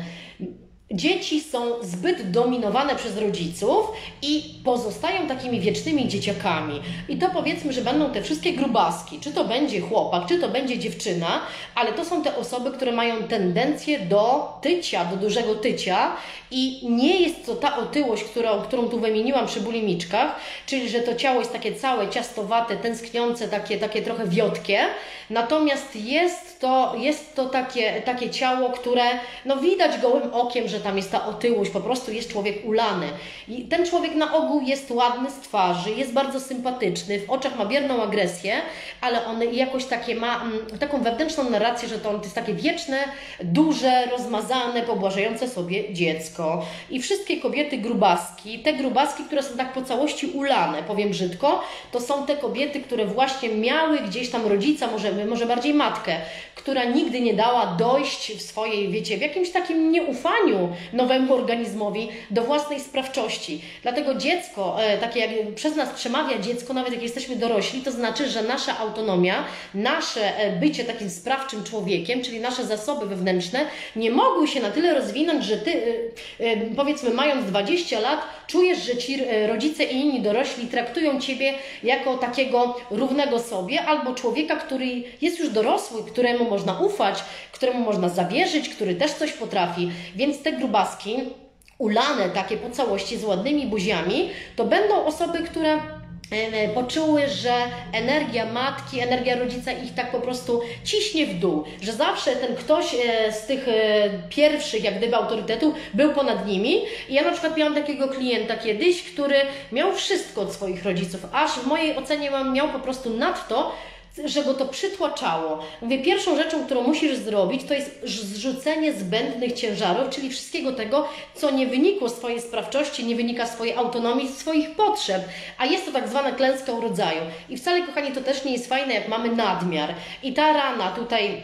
dzieci są zbyt dominowane przez rodziców i pozostają takimi wiecznymi dzieciakami. I to powiedzmy, że będą te wszystkie grubaski, czy to będzie chłopak, czy to będzie dziewczyna, ale to są te osoby, które mają tendencję do tycia, do dużego tycia i nie jest to ta otyłość, którą, którą tu wymieniłam przy bulimiczkach, czyli że to ciało jest takie całe, ciastowate, tęskniące, takie, takie trochę wiotkie, natomiast jest to, jest to takie, takie ciało, które no widać gołym okiem, że tam jest ta otyłość, po prostu jest człowiek ulany. I ten człowiek na ogół jest ładny z twarzy, jest bardzo sympatyczny, w oczach ma bierną agresję, ale on jakoś takie ma m, taką wewnętrzną narrację, że to on jest takie wieczne, duże, rozmazane, pobłażające sobie dziecko. I wszystkie kobiety grubaski, te grubaski, które są tak po całości ulane, powiem brzydko, to są te kobiety, które właśnie miały gdzieś tam rodzica, może, może bardziej matkę, która nigdy nie dała dojść w swojej, wiecie, w jakimś takim nieufaniu nowemu organizmowi do własnej sprawczości. Dlatego dziecko, e, takie jak przez nas przemawia dziecko, nawet jak jesteśmy dorośli, to znaczy, że nasza autonomia, nasze e, bycie takim sprawczym człowiekiem, czyli nasze zasoby wewnętrzne, nie mogły się na tyle rozwinąć, że Ty, e, e, powiedzmy, mając dwadzieścia lat, czujesz, że Ci e, rodzice i inni dorośli traktują Ciebie jako takiego równego sobie, albo człowieka, który jest już dorosły, któremu można ufać, któremu można zawierzyć, który też coś potrafi. Więc te grubaski, ulane takie po całości z ładnymi buziami, to będą osoby, które poczuły, że energia matki, energia rodzica ich tak po prostu ciśnie w dół, że zawsze ten ktoś z tych pierwszych jak gdyby autorytetów był ponad nimi. I ja na przykład miałam takiego klienta kiedyś, który miał wszystko od swoich rodziców, aż w mojej ocenie miał po prostu nadto, że go to przytłaczało. Mówię, pierwszą rzeczą, którą musisz zrobić, to jest zrzucenie zbędnych ciężarów, czyli wszystkiego tego, co nie wynikło z Twojej sprawczości, nie wynika z Twojej autonomii, z swoich potrzeb. A jest to tak zwana klęska urodzaju. I wcale, kochani, to też nie jest fajne, jak mamy nadmiar. I ta rana tutaj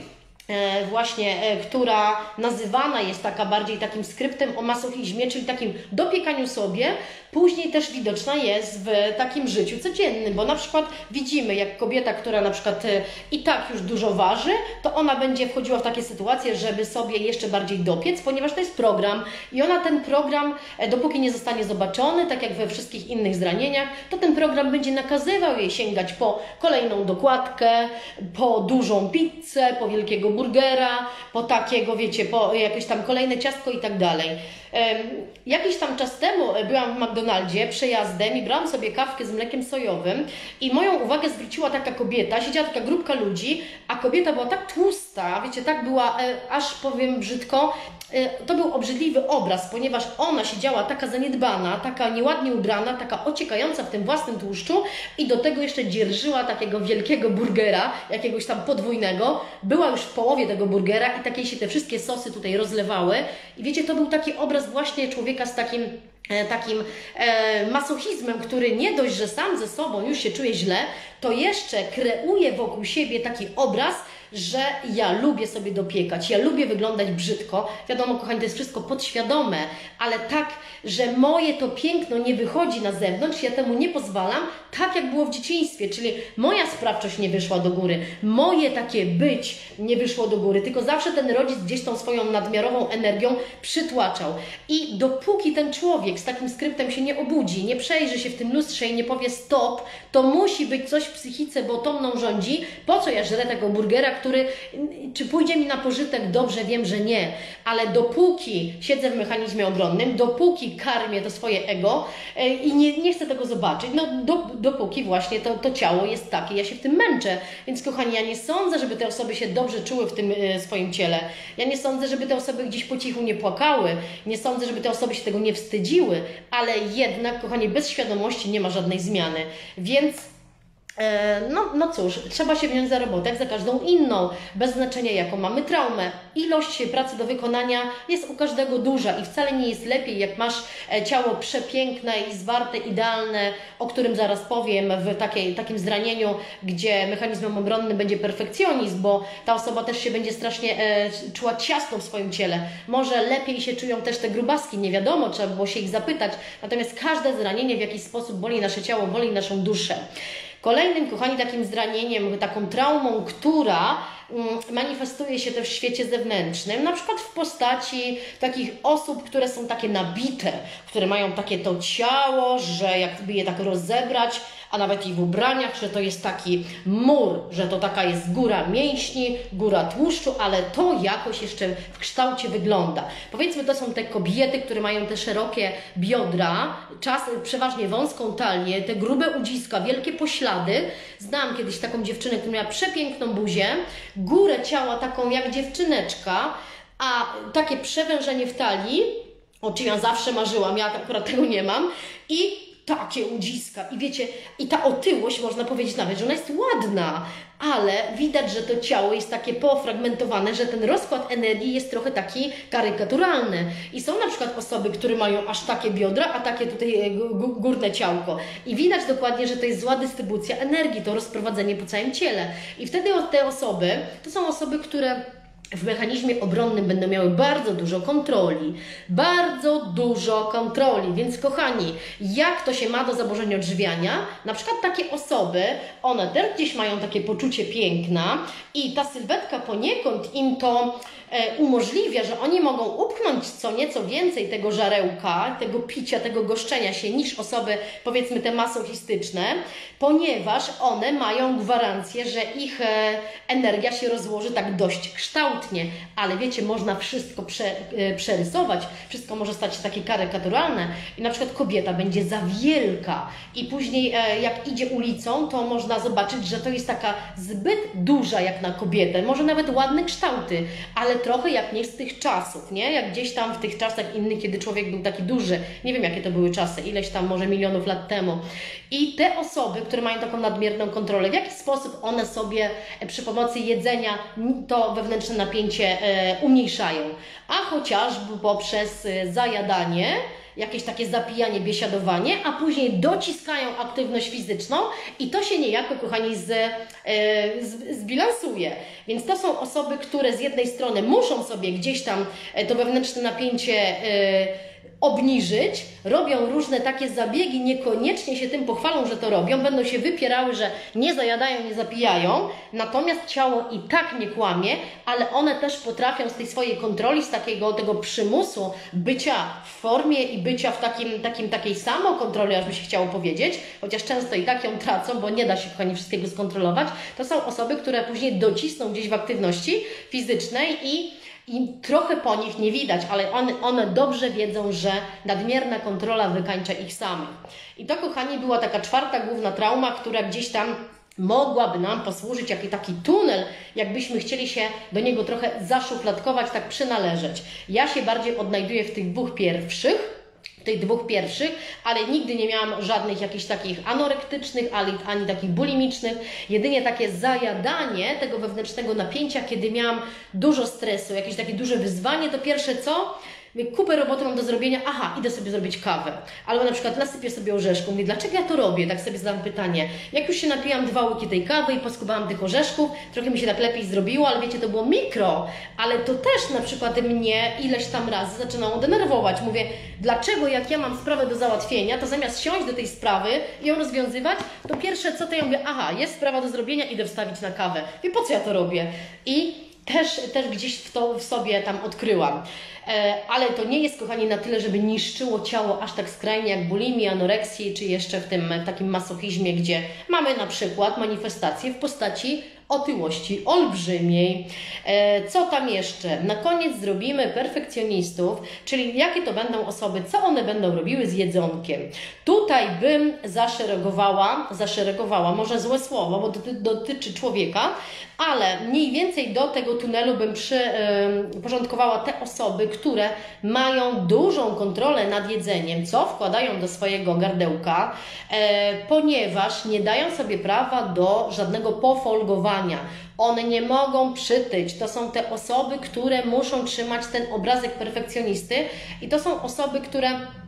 właśnie, która nazywana jest taka bardziej takim skryptem o masochizmie, czyli takim dopiekaniu sobie, później też widoczna jest w takim życiu codziennym, bo na przykład widzimy, jak kobieta, która na przykład i tak już dużo waży, to ona będzie wchodziła w takie sytuacje, żeby sobie jeszcze bardziej dopiec, ponieważ to jest program i ona ten program, dopóki nie zostanie zobaczony, tak jak we wszystkich innych zranieniach, to ten program będzie nakazywał jej sięgać po kolejną dokładkę, po dużą pizzę, po wielkiego burgera, po takiego, wiecie, po jakieś tam kolejne ciastko i tak dalej. Jakiś tam czas temu byłam w McDonaldzie przejazdem i brałam sobie kawkę z mlekiem sojowym i moją uwagę zwróciła taka kobieta, siedziała taka grupka ludzi, a kobieta była tak tłusta, wiecie, tak była, aż powiem brzydko, to był obrzydliwy obraz, ponieważ ona siedziała taka zaniedbana, taka nieładnie ubrana, taka ociekająca w tym własnym tłuszczu i do tego jeszcze dzierżyła takiego wielkiego burgera, jakiegoś tam podwójnego. Była już w połowie tego burgera i takie się te wszystkie sosy tutaj rozlewały. I wiecie, to był taki obraz właśnie człowieka z takim takim e, masochizmem, który nie dość, że sam ze sobą już się czuje źle, to jeszcze kreuje wokół siebie taki obraz że ja lubię sobie dopiekać, ja lubię wyglądać brzydko. Wiadomo, kochani, to jest wszystko podświadome, ale tak, że moje to piękno nie wychodzi na zewnątrz, ja temu nie pozwalam, tak jak było w dzieciństwie, czyli moja sprawczość nie wyszła do góry, moje takie być nie wyszło do góry, tylko zawsze ten rodzic gdzieś tą swoją nadmiarową energią przytłaczał. I dopóki ten człowiek z takim skryptem się nie obudzi, nie przejrzy się w tym lustrze i nie powie stop, to musi być coś w psychice, bo to mną rządzi, po co ja żrę tego burgera, który, czy pójdzie mi na pożytek, dobrze wiem, że nie, ale dopóki siedzę w mechanizmie obronnym, dopóki karmię to swoje ego e, i nie, nie chcę tego zobaczyć, no do, dopóki właśnie to, to ciało jest takie, ja się w tym męczę. Więc kochani, ja nie sądzę, żeby te osoby się dobrze czuły w tym e, swoim ciele. Ja nie sądzę, żeby te osoby gdzieś po cichu nie płakały. Nie sądzę, żeby te osoby się tego nie wstydziły, ale jednak, kochani, bez świadomości nie ma żadnej zmiany. Więc No, no cóż, trzeba się wziąć za robotę, jak za każdą inną, bez znaczenia jaką mamy traumę. Ilość pracy do wykonania jest u każdego duża i wcale nie jest lepiej, jak masz ciało przepiękne i zwarte, idealne, o którym zaraz powiem, w takiej, takim zranieniu, gdzie mechanizmem obronnym będzie perfekcjonizm, bo ta osoba też się będzie strasznie e, czuła ciasno w swoim ciele. Może lepiej się czują też te grubaski, nie wiadomo, trzeba było się ich zapytać. Natomiast każde zranienie w jakiś sposób boli nasze ciało, boli naszą duszę. Kolejnym, kochani, takim zranieniem, taką traumą, która manifestuje się też w świecie zewnętrznym, na przykład w postaci takich osób, które są takie nabite, które mają takie to ciało, że jakby je tak rozebrać, a nawet i w ubraniach, że to jest taki mur, że to taka jest góra mięśni, góra tłuszczu, ale to jakoś jeszcze w kształcie wygląda. Powiedzmy, to są te kobiety, które mają te szerokie biodra, czas, przeważnie wąską talię, te grube udziska, wielkie poślady. Znałam kiedyś taką dziewczynę, która miała przepiękną buzię, górę ciała taką jak dziewczyneczka, a takie przewężenie w talii, o czym ja zawsze marzyłam, ja akurat tego nie mam, i takie udziska. I wiecie, i ta otyłość, można powiedzieć nawet, że ona jest ładna, ale widać, że to ciało jest takie pofragmentowane, że ten rozkład energii jest trochę taki karykaturalny. I są na przykład osoby, które mają aż takie biodra, a takie tutaj górne ciałko. I widać dokładnie, że to jest zła dystrybucja energii, to rozprowadzenie po całym ciele. I wtedy te osoby, to są osoby, które w mechanizmie obronnym będą miały bardzo dużo kontroli, bardzo dużo kontroli, więc kochani, jak to się ma do zaburzeń odżywiania? Na przykład takie osoby, one też gdzieś mają takie poczucie piękna i ta sylwetka poniekąd im to e, umożliwia, że oni mogą upchnąć co nieco więcej tego żarełka, tego picia, tego goszczenia się niż osoby, powiedzmy, te masochistyczne, ponieważ one mają gwarancję, że ich e, energia się rozłoży tak dość kształtnie. Ale wiecie, można wszystko prze, e, przerysować, wszystko może stać się takie karykaturalne i na przykład kobieta będzie za wielka i później e, jak idzie ulicą, to można zobaczyć, że to jest taka zbyt duża jak na kobietę, może nawet ładne kształty, ale trochę jak nie z tych czasów, nie? Jak gdzieś tam w tych czasach innych, kiedy człowiek był taki duży, nie wiem jakie to były czasy, ileś tam może milionów lat temu. I te osoby, które mają taką nadmierną kontrolę, w jaki sposób one sobie przy pomocy jedzenia to wewnętrzne napięcie umniejszają? A chociażby poprzez zajadanie, jakieś takie zapijanie, biesiadowanie, a później dociskają aktywność fizyczną i to się niejako, kochani, z, z, zbilansuje. Więc to są osoby, które z jednej strony muszą sobie gdzieś tam to wewnętrzne napięcie obniżyć, robią różne takie zabiegi, niekoniecznie się tym pochwalą, że to robią, będą się wypierały, że nie zajadają, nie zapijają, natomiast ciało i tak nie kłamie, ale one też potrafią z tej swojej kontroli, z takiego tego przymusu bycia w formie i bycia w takim, takim takiej samokontroli, aż by się chciało powiedzieć, chociaż często i tak ją tracą, bo nie da się, kochani, wszystkiego skontrolować, to są osoby, które później docisną gdzieś w aktywności fizycznej i I trochę po nich nie widać, ale one, one dobrze wiedzą, że nadmierna kontrola wykańcza ich samych. I to, kochani, była taka czwarta główna trauma, która gdzieś tam mogłaby nam posłużyć jako taki tunel, jakbyśmy chcieli się do niego trochę zaszufladkować, tak przynależeć. Ja się bardziej odnajduję w tych dwóch pierwszych, tych dwóch pierwszych, ale nigdy nie miałam żadnych jakichś takich anorektycznych, ani, ani takich bulimicznych, jedynie takie zajadanie tego wewnętrznego napięcia, kiedy miałam dużo stresu, jakieś takie duże wyzwanie, to pierwsze co? Mówię, kupę roboty mam do zrobienia, aha, idę sobie zrobić kawę. Albo na przykład nasypię sobie orzeszków. Mówię, dlaczego ja to robię? Tak sobie zadam pytanie. Jak już się napijam dwa łyki tej kawy i poskubałam tych orzeszków, trochę mi się tak lepiej zrobiło, ale wiecie, to było mikro. Ale to też na przykład mnie ileś tam razy zaczynało denerwować. Mówię, dlaczego jak ja mam sprawę do załatwienia, to zamiast siąść do tej sprawy i ją rozwiązywać, to pierwsze co to ja mówię, aha, jest sprawa do zrobienia, idę wstawić na kawę. I po co ja to robię? I też, też gdzieś w to w sobie tam odkryłam. E, ale to nie jest, kochani, na tyle, żeby niszczyło ciało aż tak skrajnie jak bulimię, anoreksji, czy jeszcze w tym takim masochizmie, gdzie mamy na przykład manifestacje w postaci otyłości olbrzymiej. E, co tam jeszcze? Na koniec zrobimy perfekcjonistów, czyli jakie to będą osoby, co one będą robiły z jedzonkiem. Tutaj bym zaszeregowała, zaszeregowała, może złe słowo, bo doty, dotyczy człowieka, ale mniej więcej do tego tunelu bym przyporządkowała te osoby, które mają dużą kontrolę nad jedzeniem, co wkładają do swojego gardełka, e, ponieważ nie dają sobie prawa do żadnego pofolgowania. One nie mogą przytyć. To są te osoby, które muszą trzymać ten obrazek perfekcjonisty i to są osoby, które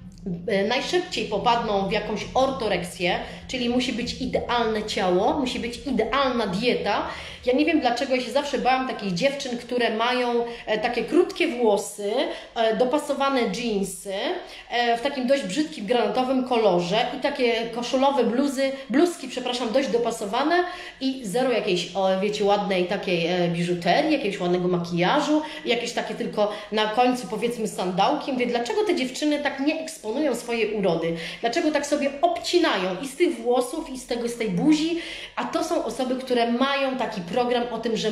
najszybciej popadną w jakąś ortoreksję, czyli musi być idealne ciało, musi być idealna dieta. Ja nie wiem dlaczego, ja się zawsze bałam takich dziewczyn, które mają e, takie krótkie włosy, e, dopasowane dżinsy, e, w takim dość brzydkim granatowym kolorze i takie koszulowe bluzy, bluzki, przepraszam, dość dopasowane i zero jakiejś, o, wiecie, ładnej takiej e, biżuterii, jakiegoś ładnego makijażu, jakieś takie tylko na końcu, powiedzmy, sandałki. Mówię, dlaczego te dziewczyny tak nie eksponują swojej urody? Dlaczego tak sobie obcinają i z tych włosów, i z tego, z tej buzi? A to są osoby, które mają taki program o tym, że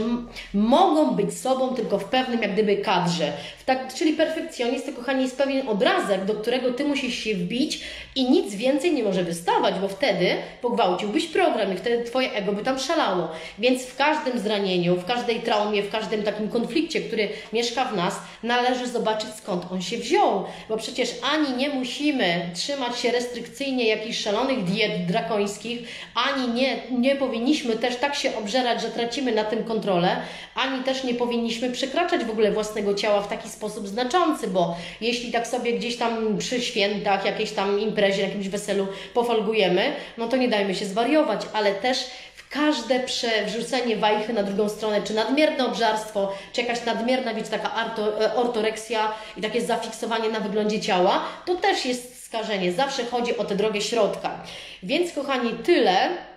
mogą być sobą tylko w pewnym jak gdyby kadrze. Tak, czyli perfekcjonista, kochani, jest pewien obrazek, do którego Ty musisz się wbić i nic więcej nie może wystawać, bo wtedy pogwałciłbyś program i wtedy Twoje ego by tam szalało. Więc w każdym zranieniu, w każdej traumie, w każdym takim konflikcie, który mieszka w nas, należy zobaczyć, skąd on się wziął. Bo przecież ani nie musimy trzymać się restrykcyjnie jakichś szalonych diet drakońskich, ani nie, nie powinniśmy też tak się obżerać, że tracimy na tym kontrolę, ani też nie powinniśmy przekraczać w ogóle własnego ciała w taki sposób znaczący, bo jeśli tak sobie gdzieś tam przy świętach, jakiejś tam imprezie, jakimś weselu pofolgujemy, no to nie dajmy się zwariować, ale też w każde przewrzucenie wajchy na drugą stronę, czy nadmierne obżarstwo, czy jakaś nadmierna, wiecie, taka arto, ortoreksja i takie zafiksowanie na wyglądzie ciała, to też jest skażenie. Zawsze chodzi o tę drogę środka. Więc, kochani, tyle,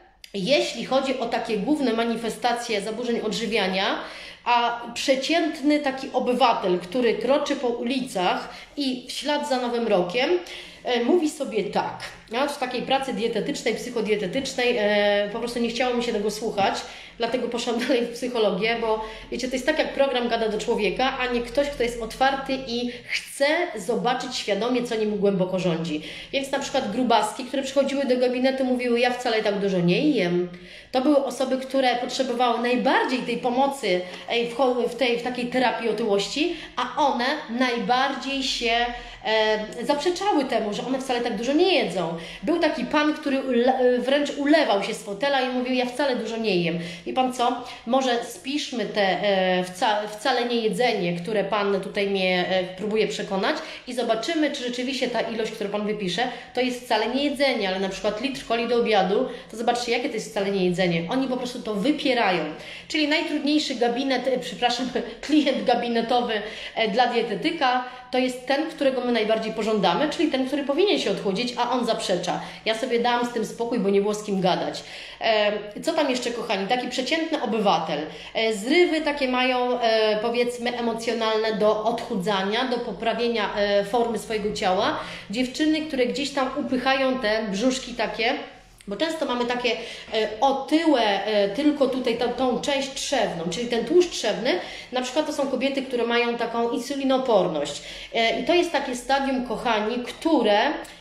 jeśli chodzi o takie główne manifestacje zaburzeń odżywiania. A przeciętny taki obywatel, który kroczy po ulicach i w ślad za Nowym Rokiem, e, mówi sobie tak. Ja w takiej pracy dietetycznej, psychodietetycznej e, po prostu nie chciało mi się tego słuchać, dlatego poszłam dalej w psychologię, bo wiecie, to jest tak jak program gada do człowieka, a nie ktoś, kto jest otwarty i chce zobaczyć świadomie, co nim głęboko rządzi. Więc na przykład grubaski, które przychodziły do gabinetu, mówiły, ja wcale tak dużo nie jem. To były osoby, które potrzebowały najbardziej tej pomocy w, tej, w takiej terapii otyłości, a one najbardziej się e, zaprzeczały temu, że one wcale tak dużo nie jedzą. Był taki pan, który ule, wręcz ulewał się z fotela i mówił, ja wcale dużo nie jem. I pan co? Może spiszmy te e, wca, wcale nie jedzenie, które pan tutaj mnie e, próbuje przekonać i zobaczymy, czy rzeczywiście ta ilość, którą pan wypisze, to jest wcale nie jedzenie, ale na przykład litr coli do obiadu, to zobaczcie, jakie to jest wcale nie jedzenie. Oni po prostu to wypierają. Czyli najtrudniejszy gabinet, e, przepraszam, klient gabinetowy e, dla dietetyka to jest ten, którego my najbardziej pożądamy, czyli ten, który powinien się odchudzić, a on zaprzecza. Ja sobie dałam z tym spokój, bo nie było z kim gadać. E, co tam jeszcze, kochani? Taki przeciętny obywatel. E, zrywy takie mają, e, powiedzmy, emocjonalne do odchudzania, do poprawienia e, formy swojego ciała. Dziewczyny, które gdzieś tam upychają te brzuszki takie, bo często mamy takie e, otyłe e, tylko tutaj tą, tą część trzewną, czyli ten tłuszcz trzewny. Na przykład to są kobiety, które mają taką insulinoporność. E, I to jest takie stadium, kochani, które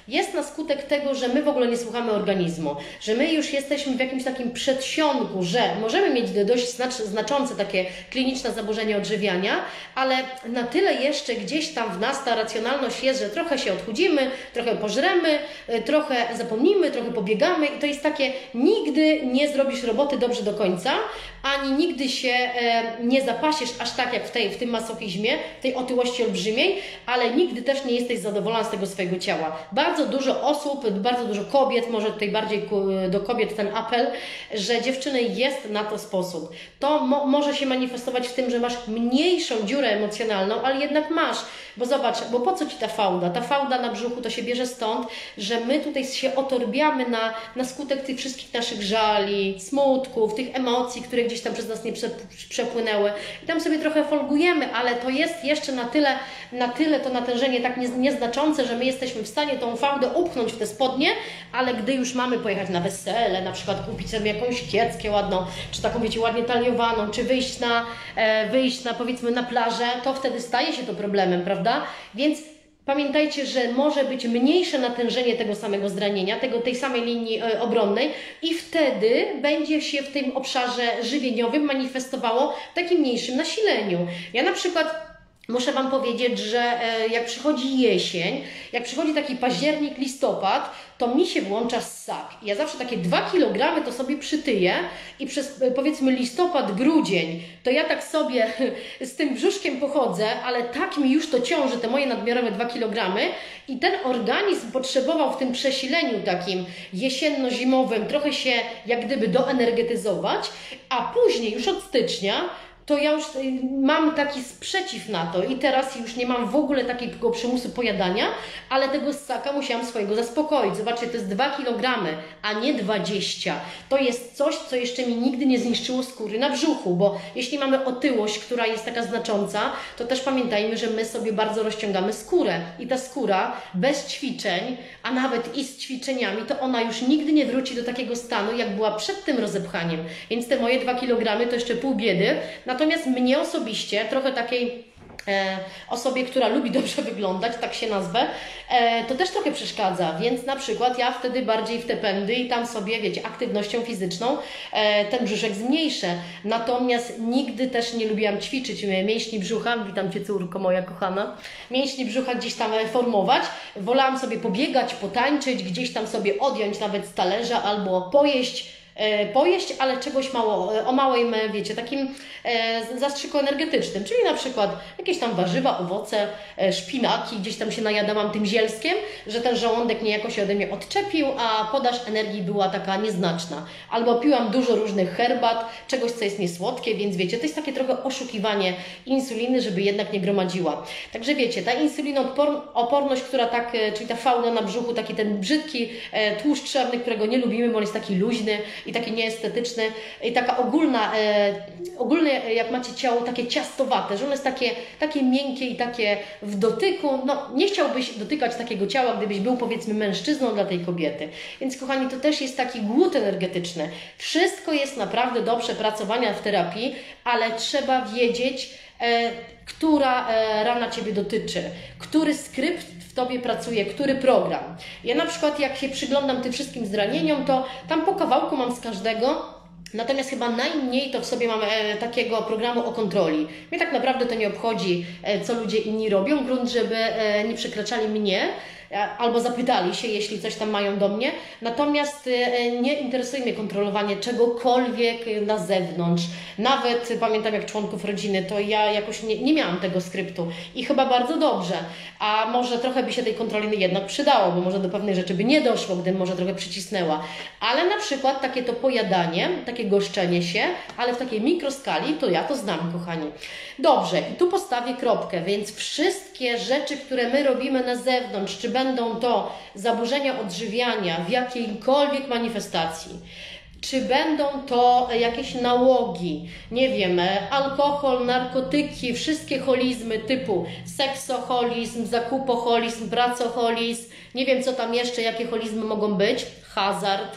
jest na skutek tego, że my w ogóle nie słuchamy organizmu, że my już jesteśmy w jakimś takim przedsionku, że możemy mieć dość znaczące takie kliniczne zaburzenia odżywiania, ale na tyle jeszcze gdzieś tam w nas ta racjonalność jest, że trochę się odchudzimy, trochę pożremy, trochę zapomnimy, trochę pobiegamy i to jest takie, nigdy nie zrobisz roboty dobrze do końca, ani nigdy się e, nie zapasiesz aż tak jak w, tej, w tym masochizmie, tej otyłości olbrzymiej, ale nigdy też nie jesteś zadowolona z tego swojego ciała. Bardzo dużo osób, bardzo dużo kobiet, może tutaj bardziej ku, do kobiet ten apel, że dziewczyny jest na to sposób. To mo, może się manifestować w tym, że masz mniejszą dziurę emocjonalną, ale jednak masz, bo zobacz, bo po co Ci ta fałda? Ta fałda na brzuchu to się bierze stąd, że my tutaj się otorbiamy na, na skutek tych wszystkich naszych żali, smutków, tych emocji, które gdzieś tam przez nas nie przepłynęły. I tam sobie trochę folgujemy, ale to jest jeszcze na tyle, na tyle to natężenie tak nieznaczące, że my jesteśmy w stanie tą fałdę upchnąć w te spodnie, ale gdy już mamy pojechać na wesele, na przykład kupić sobie jakąś kieckę ładną, czy taką, wiecie, ładnie taliowaną, czy wyjść na, e, wyjść na, powiedzmy, na plażę, to wtedy staje się to problemem, prawda? Więc pamiętajcie, że może być mniejsze natężenie tego samego zranienia, tego, tej samej linii e, obronnej i wtedy będzie się w tym obszarze żywieniowym manifestowało w takim mniejszym nasileniu. Ja na przykład muszę Wam powiedzieć, że e, jak przychodzi jesień, jak przychodzi taki październik, listopad, to mi się włącza ssak. Ja zawsze takie dwa kilogramy to sobie przytyję i przez e, powiedzmy listopad, grudzień, to ja tak sobie z tym brzuszkiem pochodzę, ale tak mi już to ciąży, te moje nadmiarowe dwa kilogramy i ten organizm potrzebował w tym przesileniu takim jesienno-zimowym trochę się jak gdyby doenergetyzować, a później już od stycznia to ja już mam taki sprzeciw na to i teraz już nie mam w ogóle takiego przymusu pojadania, ale tego ssaka musiałam swojego zaspokoić. Zobaczcie, to jest dwa kilogramy, a nie dwadzieścia. To jest coś, co jeszcze mi nigdy nie zniszczyło skóry na brzuchu, bo jeśli mamy otyłość, która jest taka znacząca, to też pamiętajmy, że my sobie bardzo rozciągamy skórę i ta skóra bez ćwiczeń, a nawet i z ćwiczeniami, to ona już nigdy nie wróci do takiego stanu, jak była przed tym rozepchaniem. Więc te moje dwa kilogramy to jeszcze pół biedy. Natomiast mnie osobiście, trochę takiej e, osobie, która lubi dobrze wyglądać, tak się nazwę, e, to też trochę przeszkadza, więc na przykład ja wtedy bardziej w te pędy i tam sobie, wiecie, aktywnością fizyczną e, ten brzuszek zmniejszę. Natomiast nigdy też nie lubiłam ćwiczyć mięśni brzucha, witam Cię, córko moja kochana, mięśni brzucha gdzieś tam formować. Wolałam sobie pobiegać, potańczyć, gdzieś tam sobie odjąć nawet z talerza albo pojeść, pojeść, ale czegoś mało, o małym, wiecie, takim e, zastrzyku energetycznym, czyli na przykład jakieś tam warzywa, owoce, e, szpinaki, gdzieś tam się najadałam tym zielskiem, że ten żołądek niejako się ode mnie odczepił, a podaż energii była taka nieznaczna. Albo piłam dużo różnych herbat, czegoś, co jest niesłodkie, więc wiecie, to jest takie trochę oszukiwanie insuliny, żeby jednak nie gromadziła. Także wiecie, ta insulinooporność, która tak, czyli ta fauna na brzuchu, taki ten brzydki e, tłuszcz trzewny, którego nie lubimy, bo on jest taki luźny, i taki nieestetyczny, i taka ogólna, e, ogólne jak macie ciało takie ciastowate, że ono jest takie, takie miękkie i takie w dotyku, no nie chciałbyś dotykać takiego ciała, gdybyś był powiedzmy mężczyzną dla tej kobiety. Więc kochani, to też jest taki głód energetyczny. Wszystko jest naprawdę do przepracowania w terapii, ale trzeba wiedzieć, e, która e, rana Ciebie dotyczy, który skrypt w Tobie pracuje, który program. Ja na przykład jak się przyglądam tym wszystkim zranieniom, to tam po kawałku mam z każdego, natomiast chyba najmniej to w sobie mam e, takiego programu o kontroli. Mnie tak naprawdę to nie obchodzi, e, co ludzie inni robią, grunt, żeby e, nie przekraczali mnie, albo zapytali się, jeśli coś tam mają do mnie. Natomiast nie interesuje mnie kontrolowanie czegokolwiek na zewnątrz. Nawet pamiętam, jak członków rodziny, to ja jakoś nie, nie miałam tego skryptu i chyba bardzo dobrze. A może trochę by się tej kontroli jednak przydało, bo może do pewnej rzeczy by nie doszło, gdybym może trochę przycisnęła. Ale na przykład takie to pojadanie, takie goszczenie się, ale w takiej mikroskali, to ja to znam, kochani. Dobrze, i tu postawię kropkę, więc wszystkie rzeczy, które my robimy na zewnątrz, czy będą to zaburzenia odżywiania w jakiejkolwiek manifestacji, czy będą to jakieś nałogi, nie wiem, alkohol, narkotyki, wszystkie holizmy typu seksoholizm, zakupoholizm, pracoholizm, nie wiem co tam jeszcze, jakie holizmy mogą być, hazard,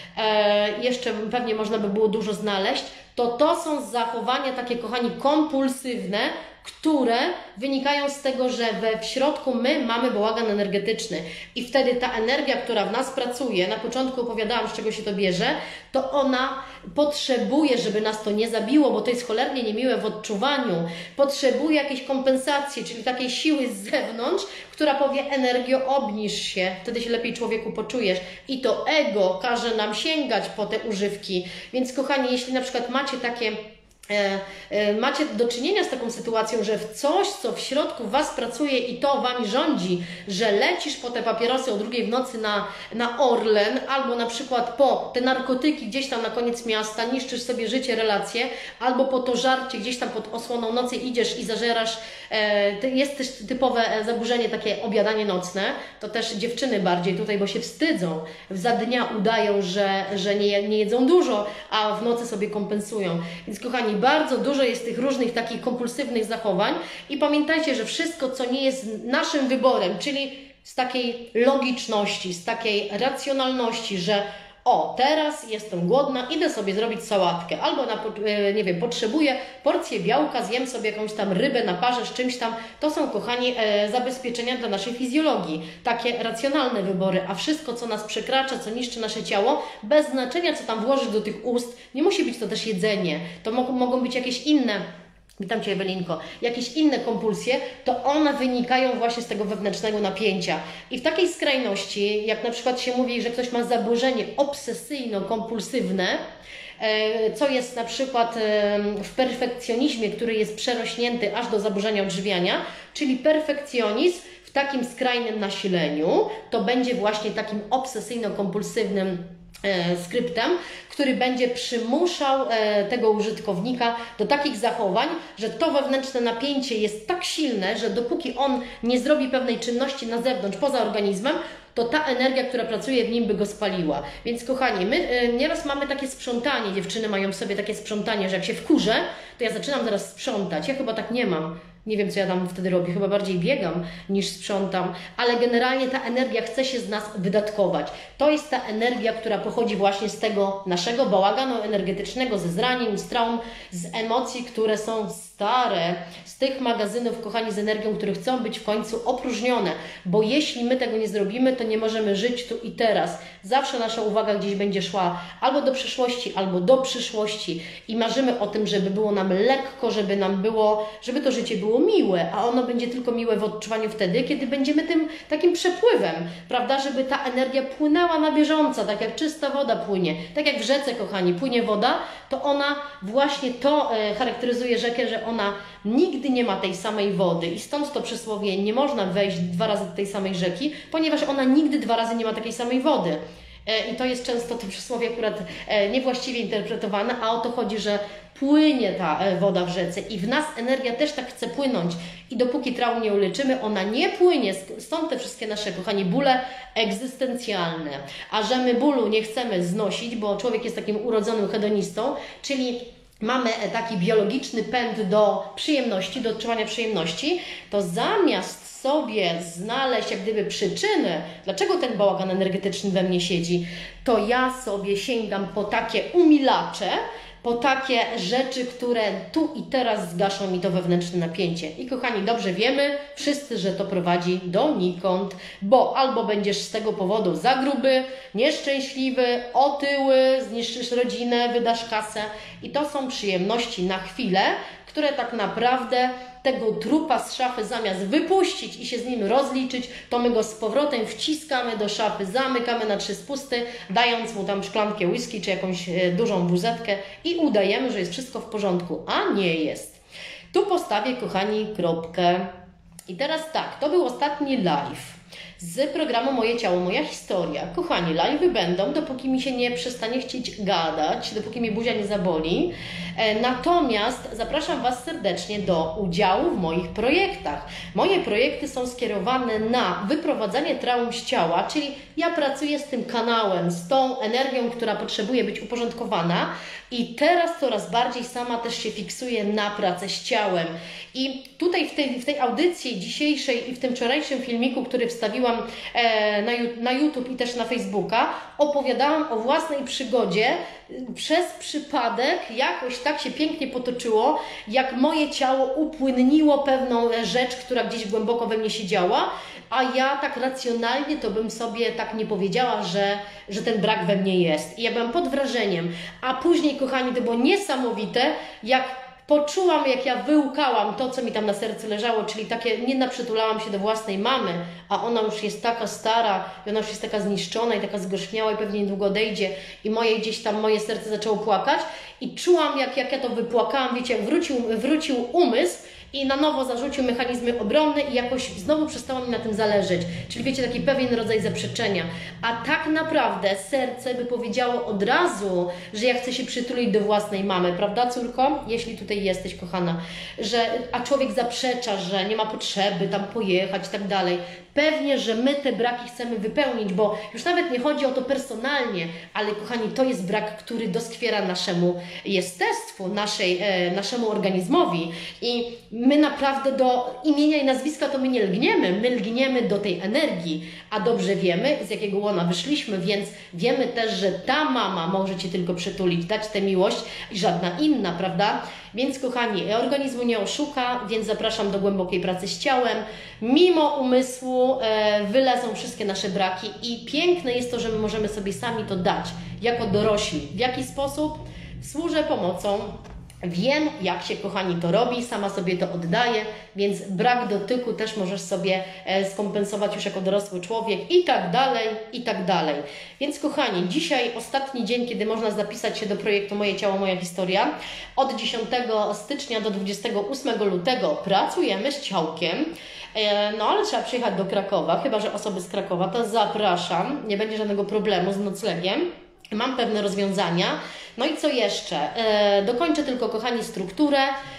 e, jeszcze pewnie można by było dużo znaleźć, to to są zachowania takie, kochani, kompulsywne, które wynikają z tego, że we w środku my mamy bałagan energetyczny i wtedy ta energia, która w nas pracuje, na początku opowiadałam, z czego się to bierze, to ona potrzebuje, żeby nas to nie zabiło, bo to jest cholernie niemiłe w odczuwaniu, potrzebuje jakiejś kompensacji, czyli takiej siły z zewnątrz, która powie: energio, obniż się, wtedy się lepiej człowieku poczujesz. I to ego każe nam sięgać po te używki. Więc kochani, jeśli na przykład macie takie E, e, macie do czynienia z taką sytuacją, że w coś, co w środku Was pracuje i to Wami rządzi, że lecisz po te papierosy o drugiej w nocy na, na Orlen, albo na przykład po te narkotyki gdzieś tam na koniec miasta, niszczysz sobie życie, relacje, albo po to żarcie gdzieś tam pod osłoną nocy idziesz i zażerasz, e, jest też typowe zaburzenie, takie obiadanie nocne, to też dziewczyny bardziej tutaj, bo się wstydzą, za dnia udają, że, że nie, nie jedzą dużo, a w nocy sobie kompensują. Więc kochani, bardzo dużo jest tych różnych takich kompulsywnych zachowań i pamiętajcie, że wszystko, co nie jest naszym wyborem, czyli z takiej logiczności, z takiej racjonalności, że o, teraz jestem głodna, idę sobie zrobić sałatkę, albo na, nie wiem, potrzebuję porcję białka, zjem sobie jakąś tam rybę na parze z czymś tam. To są, kochani, e, zabezpieczenia dla naszej fizjologii, takie racjonalne wybory, a wszystko, co nas przekracza, co niszczy nasze ciało, bez znaczenia, co tam włożyć do tych ust, nie musi być to też jedzenie, to mo mogą być jakieś inne. Witam Cię, Ewelinko. Jakieś inne kompulsje, to one wynikają właśnie z tego wewnętrznego napięcia. I w takiej skrajności, jak na przykład się mówi, że ktoś ma zaburzenie obsesyjno-kompulsywne, co jest na przykład w perfekcjonizmie, który jest przerośnięty aż do zaburzenia odżywiania, czyli perfekcjonizm w takim skrajnym nasileniu, to będzie właśnie takim obsesyjno-kompulsywnym skryptem, który będzie przymuszał tego użytkownika do takich zachowań, że to wewnętrzne napięcie jest tak silne, że dopóki on nie zrobi pewnej czynności na zewnątrz, poza organizmem, to ta energia, która pracuje w nim, by go spaliła. Więc kochani, my nieraz mamy takie sprzątanie, dziewczyny mają w sobie takie sprzątanie, że jak się wkurzę, to ja zaczynam zaraz sprzątać. Ja chyba tak nie mam. Nie wiem, co ja tam wtedy robię, chyba bardziej biegam niż sprzątam, ale generalnie ta energia chce się z nas wydatkować. To jest ta energia, która pochodzi właśnie z tego naszego bałaganu energetycznego, ze zranień, z traum, z emocji, które są stare, z tych magazynów, kochani, z energią, które chcą być w końcu opróżnione, bo jeśli my tego nie zrobimy, to nie możemy żyć tu i teraz. Zawsze nasza uwaga gdzieś będzie szła albo do przeszłości, albo do przyszłości i marzymy o tym, żeby było nam lekko, żeby nam było, żeby to życie było miłe, a ono będzie tylko miłe w odczuwaniu wtedy, kiedy będziemy tym takim przepływem, prawda, żeby ta energia płynęła na bieżąco, tak jak czysta woda płynie, tak jak w rzece, kochani, płynie woda, to ona właśnie to e, charakteryzuje rzekę, że ona nigdy nie ma tej samej wody i stąd to przysłowie: nie można wejść dwa razy do tej samej rzeki, ponieważ ona nigdy dwa razy nie ma takiej samej wody. I to jest często to przysłowie akurat niewłaściwie interpretowane, a o to chodzi, że płynie ta woda w rzece i w nas energia też tak chce płynąć i dopóki traum nie uleczymy, ona nie płynie, stąd te wszystkie nasze, kochani, bóle egzystencjalne. A że my bólu nie chcemy znosić, bo człowiek jest takim urodzonym hedonistą, czyli mamy taki biologiczny pęd do przyjemności, do odczuwania przyjemności, to zamiast sobie znaleźć jak gdyby przyczynę, dlaczego ten bałagan energetyczny we mnie siedzi, to ja sobie sięgam po takie umilacze, po takie rzeczy, które tu i teraz zgaszą mi to wewnętrzne napięcie. I kochani, dobrze wiemy wszyscy, że to prowadzi donikąd, bo albo będziesz z tego powodu za gruby, nieszczęśliwy, otyły, zniszczysz rodzinę, wydasz kasę i to są przyjemności na chwilę, które tak naprawdę tego trupa z szafy zamiast wypuścić i się z nim rozliczyć, to my go z powrotem wciskamy do szafy, zamykamy na trzy spusty, dając mu tam szklankę whisky czy jakąś dużą buzetkę i udajemy, że jest wszystko w porządku, a nie jest. Tu postawię, kochani, kropkę. I teraz tak, to był ostatni live z programu Moje Ciało, Moja Historia. Kochani, live'y będą, dopóki mi się nie przestanie chcieć gadać, dopóki mi buzia nie zaboli. Natomiast zapraszam Was serdecznie do udziału w moich projektach. Moje projekty są skierowane na wyprowadzanie traum z ciała, czyli ja pracuję z tym kanałem, z tą energią, która potrzebuje być uporządkowana i teraz coraz bardziej sama też się fiksuję na pracę z ciałem. I tutaj w tej, w tej audycji dzisiejszej i w tym wczorajszym filmiku, który wstawię, wstawiłam na, na YouTube i też na Facebooka, opowiadałam o własnej przygodzie. Przez przypadek jakoś tak się pięknie potoczyło, jak moje ciało upłynniło pewną rzecz, która gdzieś głęboko we mnie siedziała, a ja tak racjonalnie to bym sobie tak nie powiedziała, że, że ten brak we mnie jest. I ja byłam pod wrażeniem. A później, kochani, to było niesamowite, jak poczułam, jak ja wyłkałam to, co mi tam na sercu leżało, czyli takie, nie naprzytulałam się do własnej mamy, a ona już jest taka stara i ona już jest taka zniszczona i taka zgorzkniała i pewnie niedługo odejdzie i moje gdzieś tam, moje serce zaczęło płakać i czułam, jak, jak ja to wypłakałam, wiecie, jak wrócił, wrócił umysł i na nowo zarzucił mechanizmy obronne i jakoś znowu przestało mi na tym zależeć. Czyli wiecie, taki pewien rodzaj zaprzeczenia. A tak naprawdę serce by powiedziało od razu, że ja chcę się przytulić do własnej mamy, prawda, córko? Jeśli tutaj jesteś, kochana. Że, a człowiek zaprzecza, że nie ma potrzeby tam pojechać i tak dalej. Pewnie, że my te braki chcemy wypełnić, bo już nawet nie chodzi o to personalnie, ale kochani, to jest brak, który doskwiera naszemu jestestwu, naszej, e, naszemu organizmowi i my naprawdę do imienia i nazwiska to my nie lgniemy, my lgniemy do tej energii, a dobrze wiemy, z jakiego łona wyszliśmy, więc wiemy też, że ta mama może Cię tylko przytulić, dać tę miłość i żadna inna, prawda? Więc kochani, organizmu nie oszuka, więc zapraszam do głębokiej pracy z ciałem. Mimo umysłu e, wylezą wszystkie nasze braki i piękne jest to, że my możemy sobie sami to dać, jako dorośli. W jaki sposób? Służę pomocą. Wiem, jak się, kochani, to robi, sama sobie to oddaję, więc brak dotyku też możesz sobie skompensować już jako dorosły człowiek i tak dalej, i tak dalej. Więc, kochani, dzisiaj ostatni dzień, kiedy można zapisać się do projektu Moje Ciało, Moja Historia. Od dziesiątego stycznia do dwudziestego ósmego lutego pracujemy z ciałkiem. No, ale trzeba przyjechać do Krakowa, chyba że osoby z Krakowa, to zapraszam, nie będzie żadnego problemu z noclegiem. Mam pewne rozwiązania. No i co jeszcze? E, dokończę tylko, kochani, strukturę.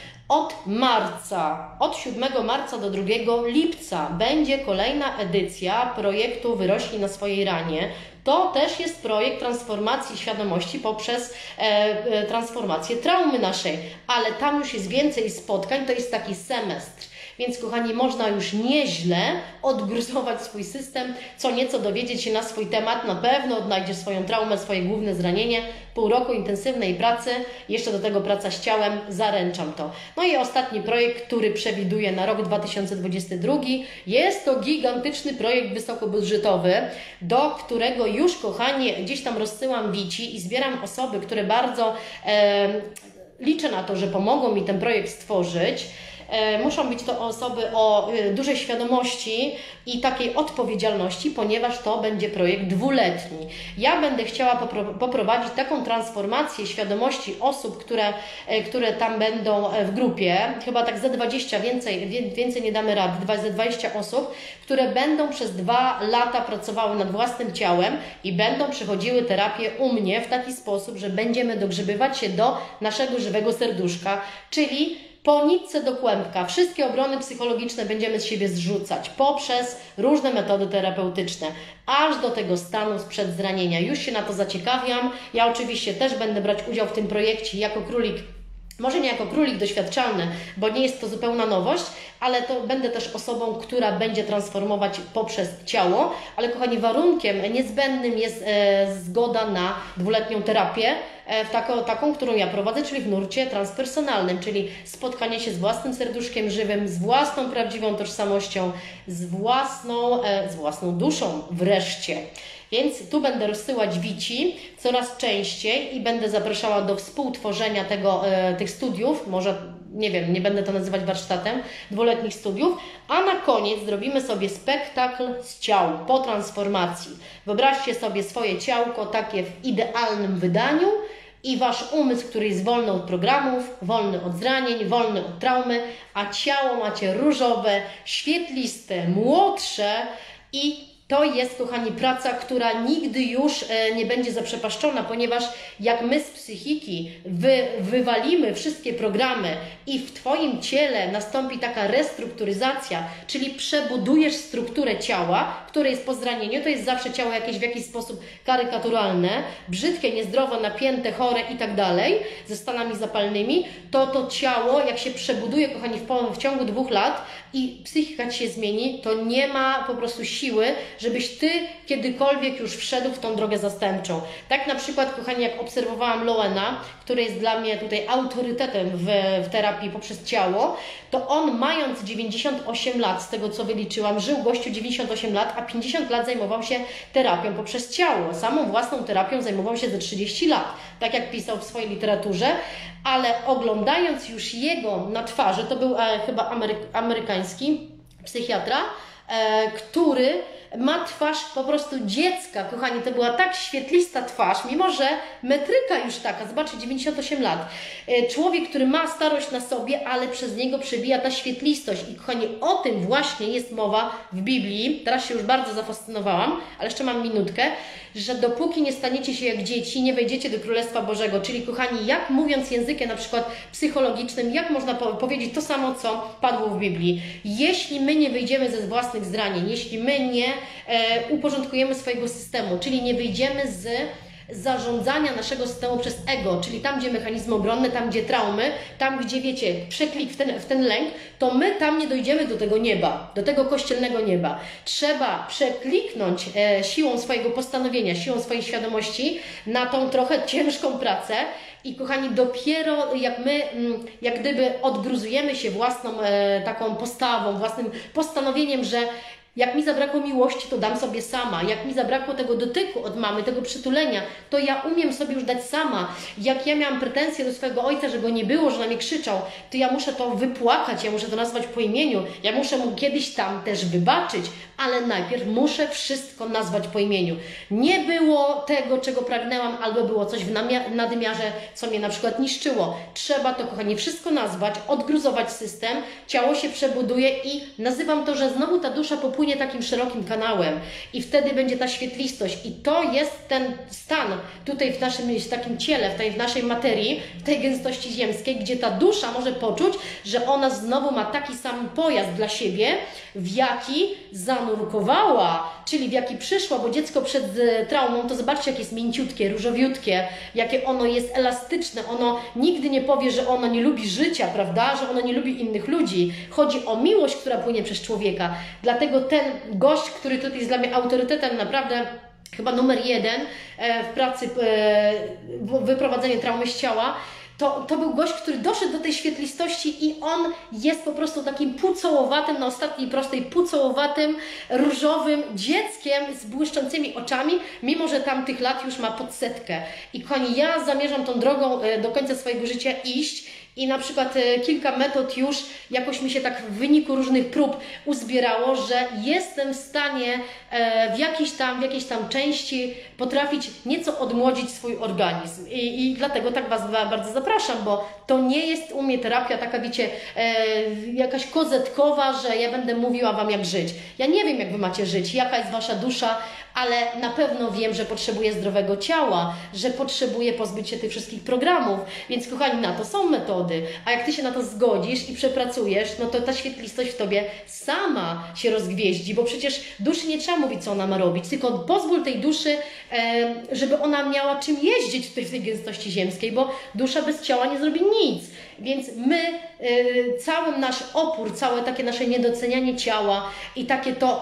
Od marca, od siódmego marca do drugiego lipca będzie kolejna edycja projektu Wyrośnij na swojej ranie. To też jest projekt transformacji świadomości poprzez e, e, transformację traumy naszej, ale tam już jest więcej spotkań, to jest taki semestr. Więc, kochani, można już nieźle odgruzować swój system, co nieco dowiedzieć się na swój temat. Na pewno odnajdzie swoją traumę, swoje główne zranienie. Pół roku intensywnej pracy, jeszcze do tego praca z ciałem, zaręczam to. No i ostatni projekt, który przewiduję na rok dwa tysiące dwudziesty drugi. Jest to gigantyczny projekt wysokobudżetowy, do którego już, kochani, gdzieś tam rozsyłam wici i zbieram osoby, które bardzo e, liczę na to, że pomogą mi ten projekt stworzyć. Muszą być to osoby o dużej świadomości i takiej odpowiedzialności, ponieważ to będzie projekt dwuletni. Ja będę chciała poprowadzić taką transformację świadomości osób, które, które tam będą w grupie, chyba tak ze dwadzieścia, więcej, więcej nie damy rady, ze dwadzieścia osób, które będą przez dwa lata pracowały nad własnym ciałem i będą przechodziły terapię u mnie w taki sposób, że będziemy dogrzebywać się do naszego żywego serduszka, czyli po nitce do kłębka. Wszystkie obrony psychologiczne będziemy z siebie zrzucać poprzez różne metody terapeutyczne, aż do tego stanu sprzed zranienia. Już się na to zaciekawiam. Ja oczywiście też będę brać udział w tym projekcie jako królik, może nie jako królik doświadczalny, bo nie jest to zupełna nowość, ale to będę też osobą, która będzie transformować poprzez ciało, ale, kochani, warunkiem niezbędnym jest e, zgoda na dwuletnią terapię, e, w taką, taką, którą ja prowadzę, czyli w nurcie transpersonalnym, czyli spotkanie się z własnym serduszkiem żywym, z własną prawdziwą tożsamością, z własną, e, z własną duszą wreszcie. Więc tu będę rozsyłać wici coraz częściej i będę zapraszała do współtworzenia tego, e, tych studiów, może, nie wiem, nie będę to nazywać warsztatem, dwuletnich studiów, a na koniec zrobimy sobie spektakl z ciał po transformacji. Wyobraźcie sobie swoje ciałko takie w idealnym wydaniu i Wasz umysł, który jest wolny od programów, wolny od zranień, wolny od traumy, a ciało macie różowe, świetliste, młodsze i To jest, kochani, praca, która nigdy już nie będzie zaprzepaszczona, ponieważ jak my z psychiki wy, wywalimy wszystkie programy i w Twoim ciele nastąpi taka restrukturyzacja, czyli przebudujesz strukturę ciała, które jest po zranieniu, to jest zawsze ciało jakieś w jakiś sposób karykaturalne, brzydkie, niezdrowo, napięte, chore i tak dalej, ze stanami zapalnymi, to to ciało, jak się przebuduje, kochani, w, w ciągu dwóch lat i psychika Ci się zmieni, to nie ma po prostu siły, żebyś Ty kiedykolwiek już wszedł w tą drogę zastępczą. Tak na przykład, kochani, jak obserwowałam Loena, który jest dla mnie tutaj autorytetem w, w terapii poprzez ciało, to on mając dziewięćdziesiąt osiem lat, z tego co wyliczyłam, żył gościu dziewięćdziesiąt osiem lat, a pięćdziesiąt lat zajmował się terapią poprzez ciało. Samą własną terapią zajmował się ze trzydzieści lat, tak jak pisał w swojej literaturze, ale oglądając już jego na twarzy, to był e, chyba ameryk amerykański psychiatra, e, który ma twarz po prostu dziecka, kochani, to była tak świetlista twarz, mimo że metryka już taka, zobaczcie, dziewięćdziesiąt osiem lat. Człowiek, który ma starość na sobie, ale przez niego przebija ta świetlistość. I kochani, o tym właśnie jest mowa w Biblii. Teraz się już bardzo zafascynowałam, ale jeszcze mam minutkę, że dopóki nie staniecie się jak dzieci, nie wejdziecie do Królestwa Bożego. Czyli, kochani, jak mówiąc językiem na przykład psychologicznym, jak można po powiedzieć to samo, co padło w Biblii. Jeśli my nie wyjdziemy ze własnych zranień, jeśli my nie e, uporządkujemy swojego systemu, czyli nie wyjdziemy z zarządzania naszego systemu przez ego, czyli tam, gdzie mechanizmy obronne, tam, gdzie traumy, tam, gdzie, wiecie, przeklik w ten, w ten lęk, to my tam nie dojdziemy do tego nieba, do tego kościelnego nieba. Trzeba przekliknąć e, siłą swojego postanowienia, siłą swojej świadomości na tą trochę ciężką pracę i, kochani, dopiero jak my, jak gdyby odgruzujemy się własną e, taką postawą, własnym postanowieniem, że jak mi zabrakło miłości, to dam sobie sama. Jak mi zabrakło tego dotyku od mamy, tego przytulenia, to ja umiem sobie już dać sama. Jak ja miałam pretensje do swojego ojca, że go nie było, że na mnie krzyczał, to ja muszę to wypłakać, ja muszę to nazwać po imieniu, ja muszę mu kiedyś tam też wybaczyć, ale najpierw muszę wszystko nazwać po imieniu. Nie było tego, czego pragnęłam, albo było coś w nadmiarze, co mnie na przykład niszczyło. Trzeba to, kochani, wszystko nazwać, odgruzować system, ciało się przebuduje i nazywam to, że znowu ta dusza popłynie takim szerokim kanałem i wtedy będzie ta świetlistość i to jest ten stan tutaj w naszym w takim ciele, w tej w naszej materii, w tej gęstości ziemskiej, gdzie ta dusza może poczuć, że ona znowu ma taki sam pojazd dla siebie, w jaki zanurkowała, czyli w jaki przyszła, bo dziecko przed traumą, to zobaczcie, jakie jest mięciutkie, różowiutkie, jakie ono jest elastyczne, ono nigdy nie powie, że ono nie lubi życia, prawda, że ono nie lubi innych ludzi. Chodzi o miłość, która płynie przez człowieka. Dlatego ten gość, który tutaj jest dla mnie autorytetem, naprawdę chyba numer jeden w pracy w wyprowadzeniu traumy z ciała, To, to był gość, który doszedł do tej świetlistości i on jest po prostu takim pucołowatym, na ostatniej prostej, pucołowatym, różowym dzieckiem z błyszczącymi oczami, mimo że tam tych lat już ma podsetkę. I kochani, ja zamierzam tą drogą do końca swojego życia iść i na przykład kilka metod już jakoś mi się tak w wyniku różnych prób uzbierało, że jestem w stanie w jakiejś tam, w jakiejś tam części potrafić nieco odmłodzić swój organizm. I, i dlatego tak Was bardzo zapraszam, bo to nie jest u mnie terapia taka, wiecie, jakaś kozetkowa, że ja będę mówiła Wam jak żyć. Ja nie wiem, jak Wy macie żyć, jaka jest Wasza dusza, ale na pewno wiem, że potrzebuję zdrowego ciała, że potrzebuję pozbyć się tych wszystkich programów, więc, kochani, na to są metody, a jak Ty się na to zgodzisz i przepracujesz, no to ta świetlistość w Tobie sama się rozgwieździ, bo przecież duszy nie trzeba mówić, co ona ma robić, tylko pozwól tej duszy, żeby ona miała czym jeździć tutaj w tej gęstości ziemskiej, bo dusza bez ciała nie zrobi nic. Więc my, cały nasz opór, całe takie nasze niedocenianie ciała i takie to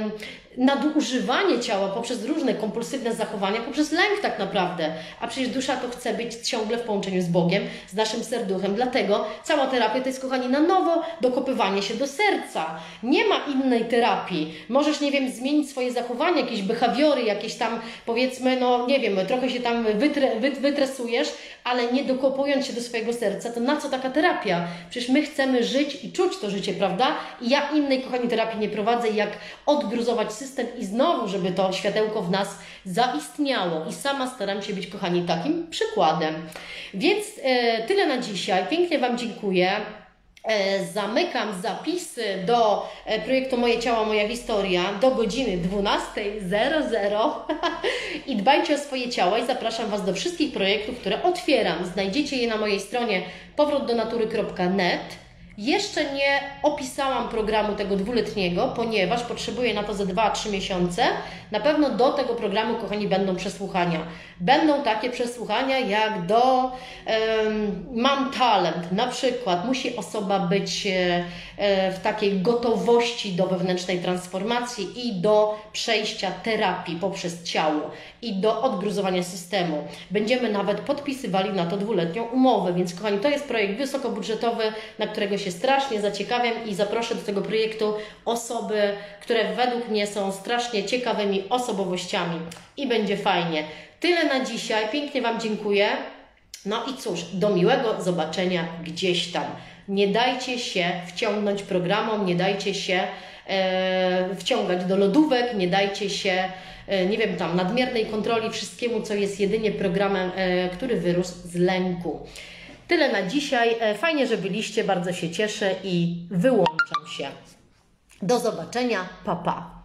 nadużywanie ciała poprzez różne kompulsywne zachowania, poprzez lęk tak naprawdę. A przecież dusza to chce być ciągle w połączeniu z Bogiem, z naszym serduchem. Dlatego cała terapia to jest, kochani, na nowo dokopywanie się do serca. Nie ma innej terapii. Możesz, nie wiem, zmienić swoje zachowania, jakieś behawiory, jakieś tam, powiedzmy, no nie wiem, trochę się tam wytre, wytresujesz, ale nie dokopując się do swojego serca, to na co taka terapia? Przecież my chcemy żyć i czuć to życie, prawda? I ja innej, kochani, terapii nie prowadzę, jak odgruzować system i znowu, żeby to światełko w nas zaistniało. I sama staram się być, kochani, takim przykładem. Więc e, tyle na dzisiaj. Pięknie Wam dziękuję. Zamykam zapisy do projektu Moje Ciało, Moja Historia do godziny dwunastej zero zero i dbajcie o swoje ciało i zapraszam Was do wszystkich projektów, które otwieram. Znajdziecie je na mojej stronie powrót do natury kropka net. Jeszcze nie opisałam programu tego dwuletniego, ponieważ potrzebuję na to ze dwa trzy miesiące. Na pewno do tego programu, kochani, będą przesłuchania. Będą takie przesłuchania jak do um, Mam talent. Na przykład musi osoba być e, w takiej gotowości do wewnętrznej transformacji i do przejścia terapii poprzez ciało i do odgruzowania systemu. Będziemy nawet podpisywali na to dwuletnią umowę, więc kochani, to jest projekt wysokobudżetowy, na którego się strasznie zaciekawiam i zaproszę do tego projektu osoby, które według mnie są strasznie ciekawymi osobowościami i będzie fajnie. Tyle na dzisiaj. Pięknie Wam dziękuję. No i cóż, do miłego zobaczenia gdzieś tam. Nie dajcie się wciągnąć programom, nie dajcie się e, wciągać do lodówek, nie dajcie się, e, nie wiem, tam nadmiernej kontroli wszystkiemu, co jest jedynie programem, e, który wyrósł z lęku. Tyle na dzisiaj. E, fajnie, że byliście, bardzo się cieszę i wyłączam się. Do zobaczenia. Pa, pa.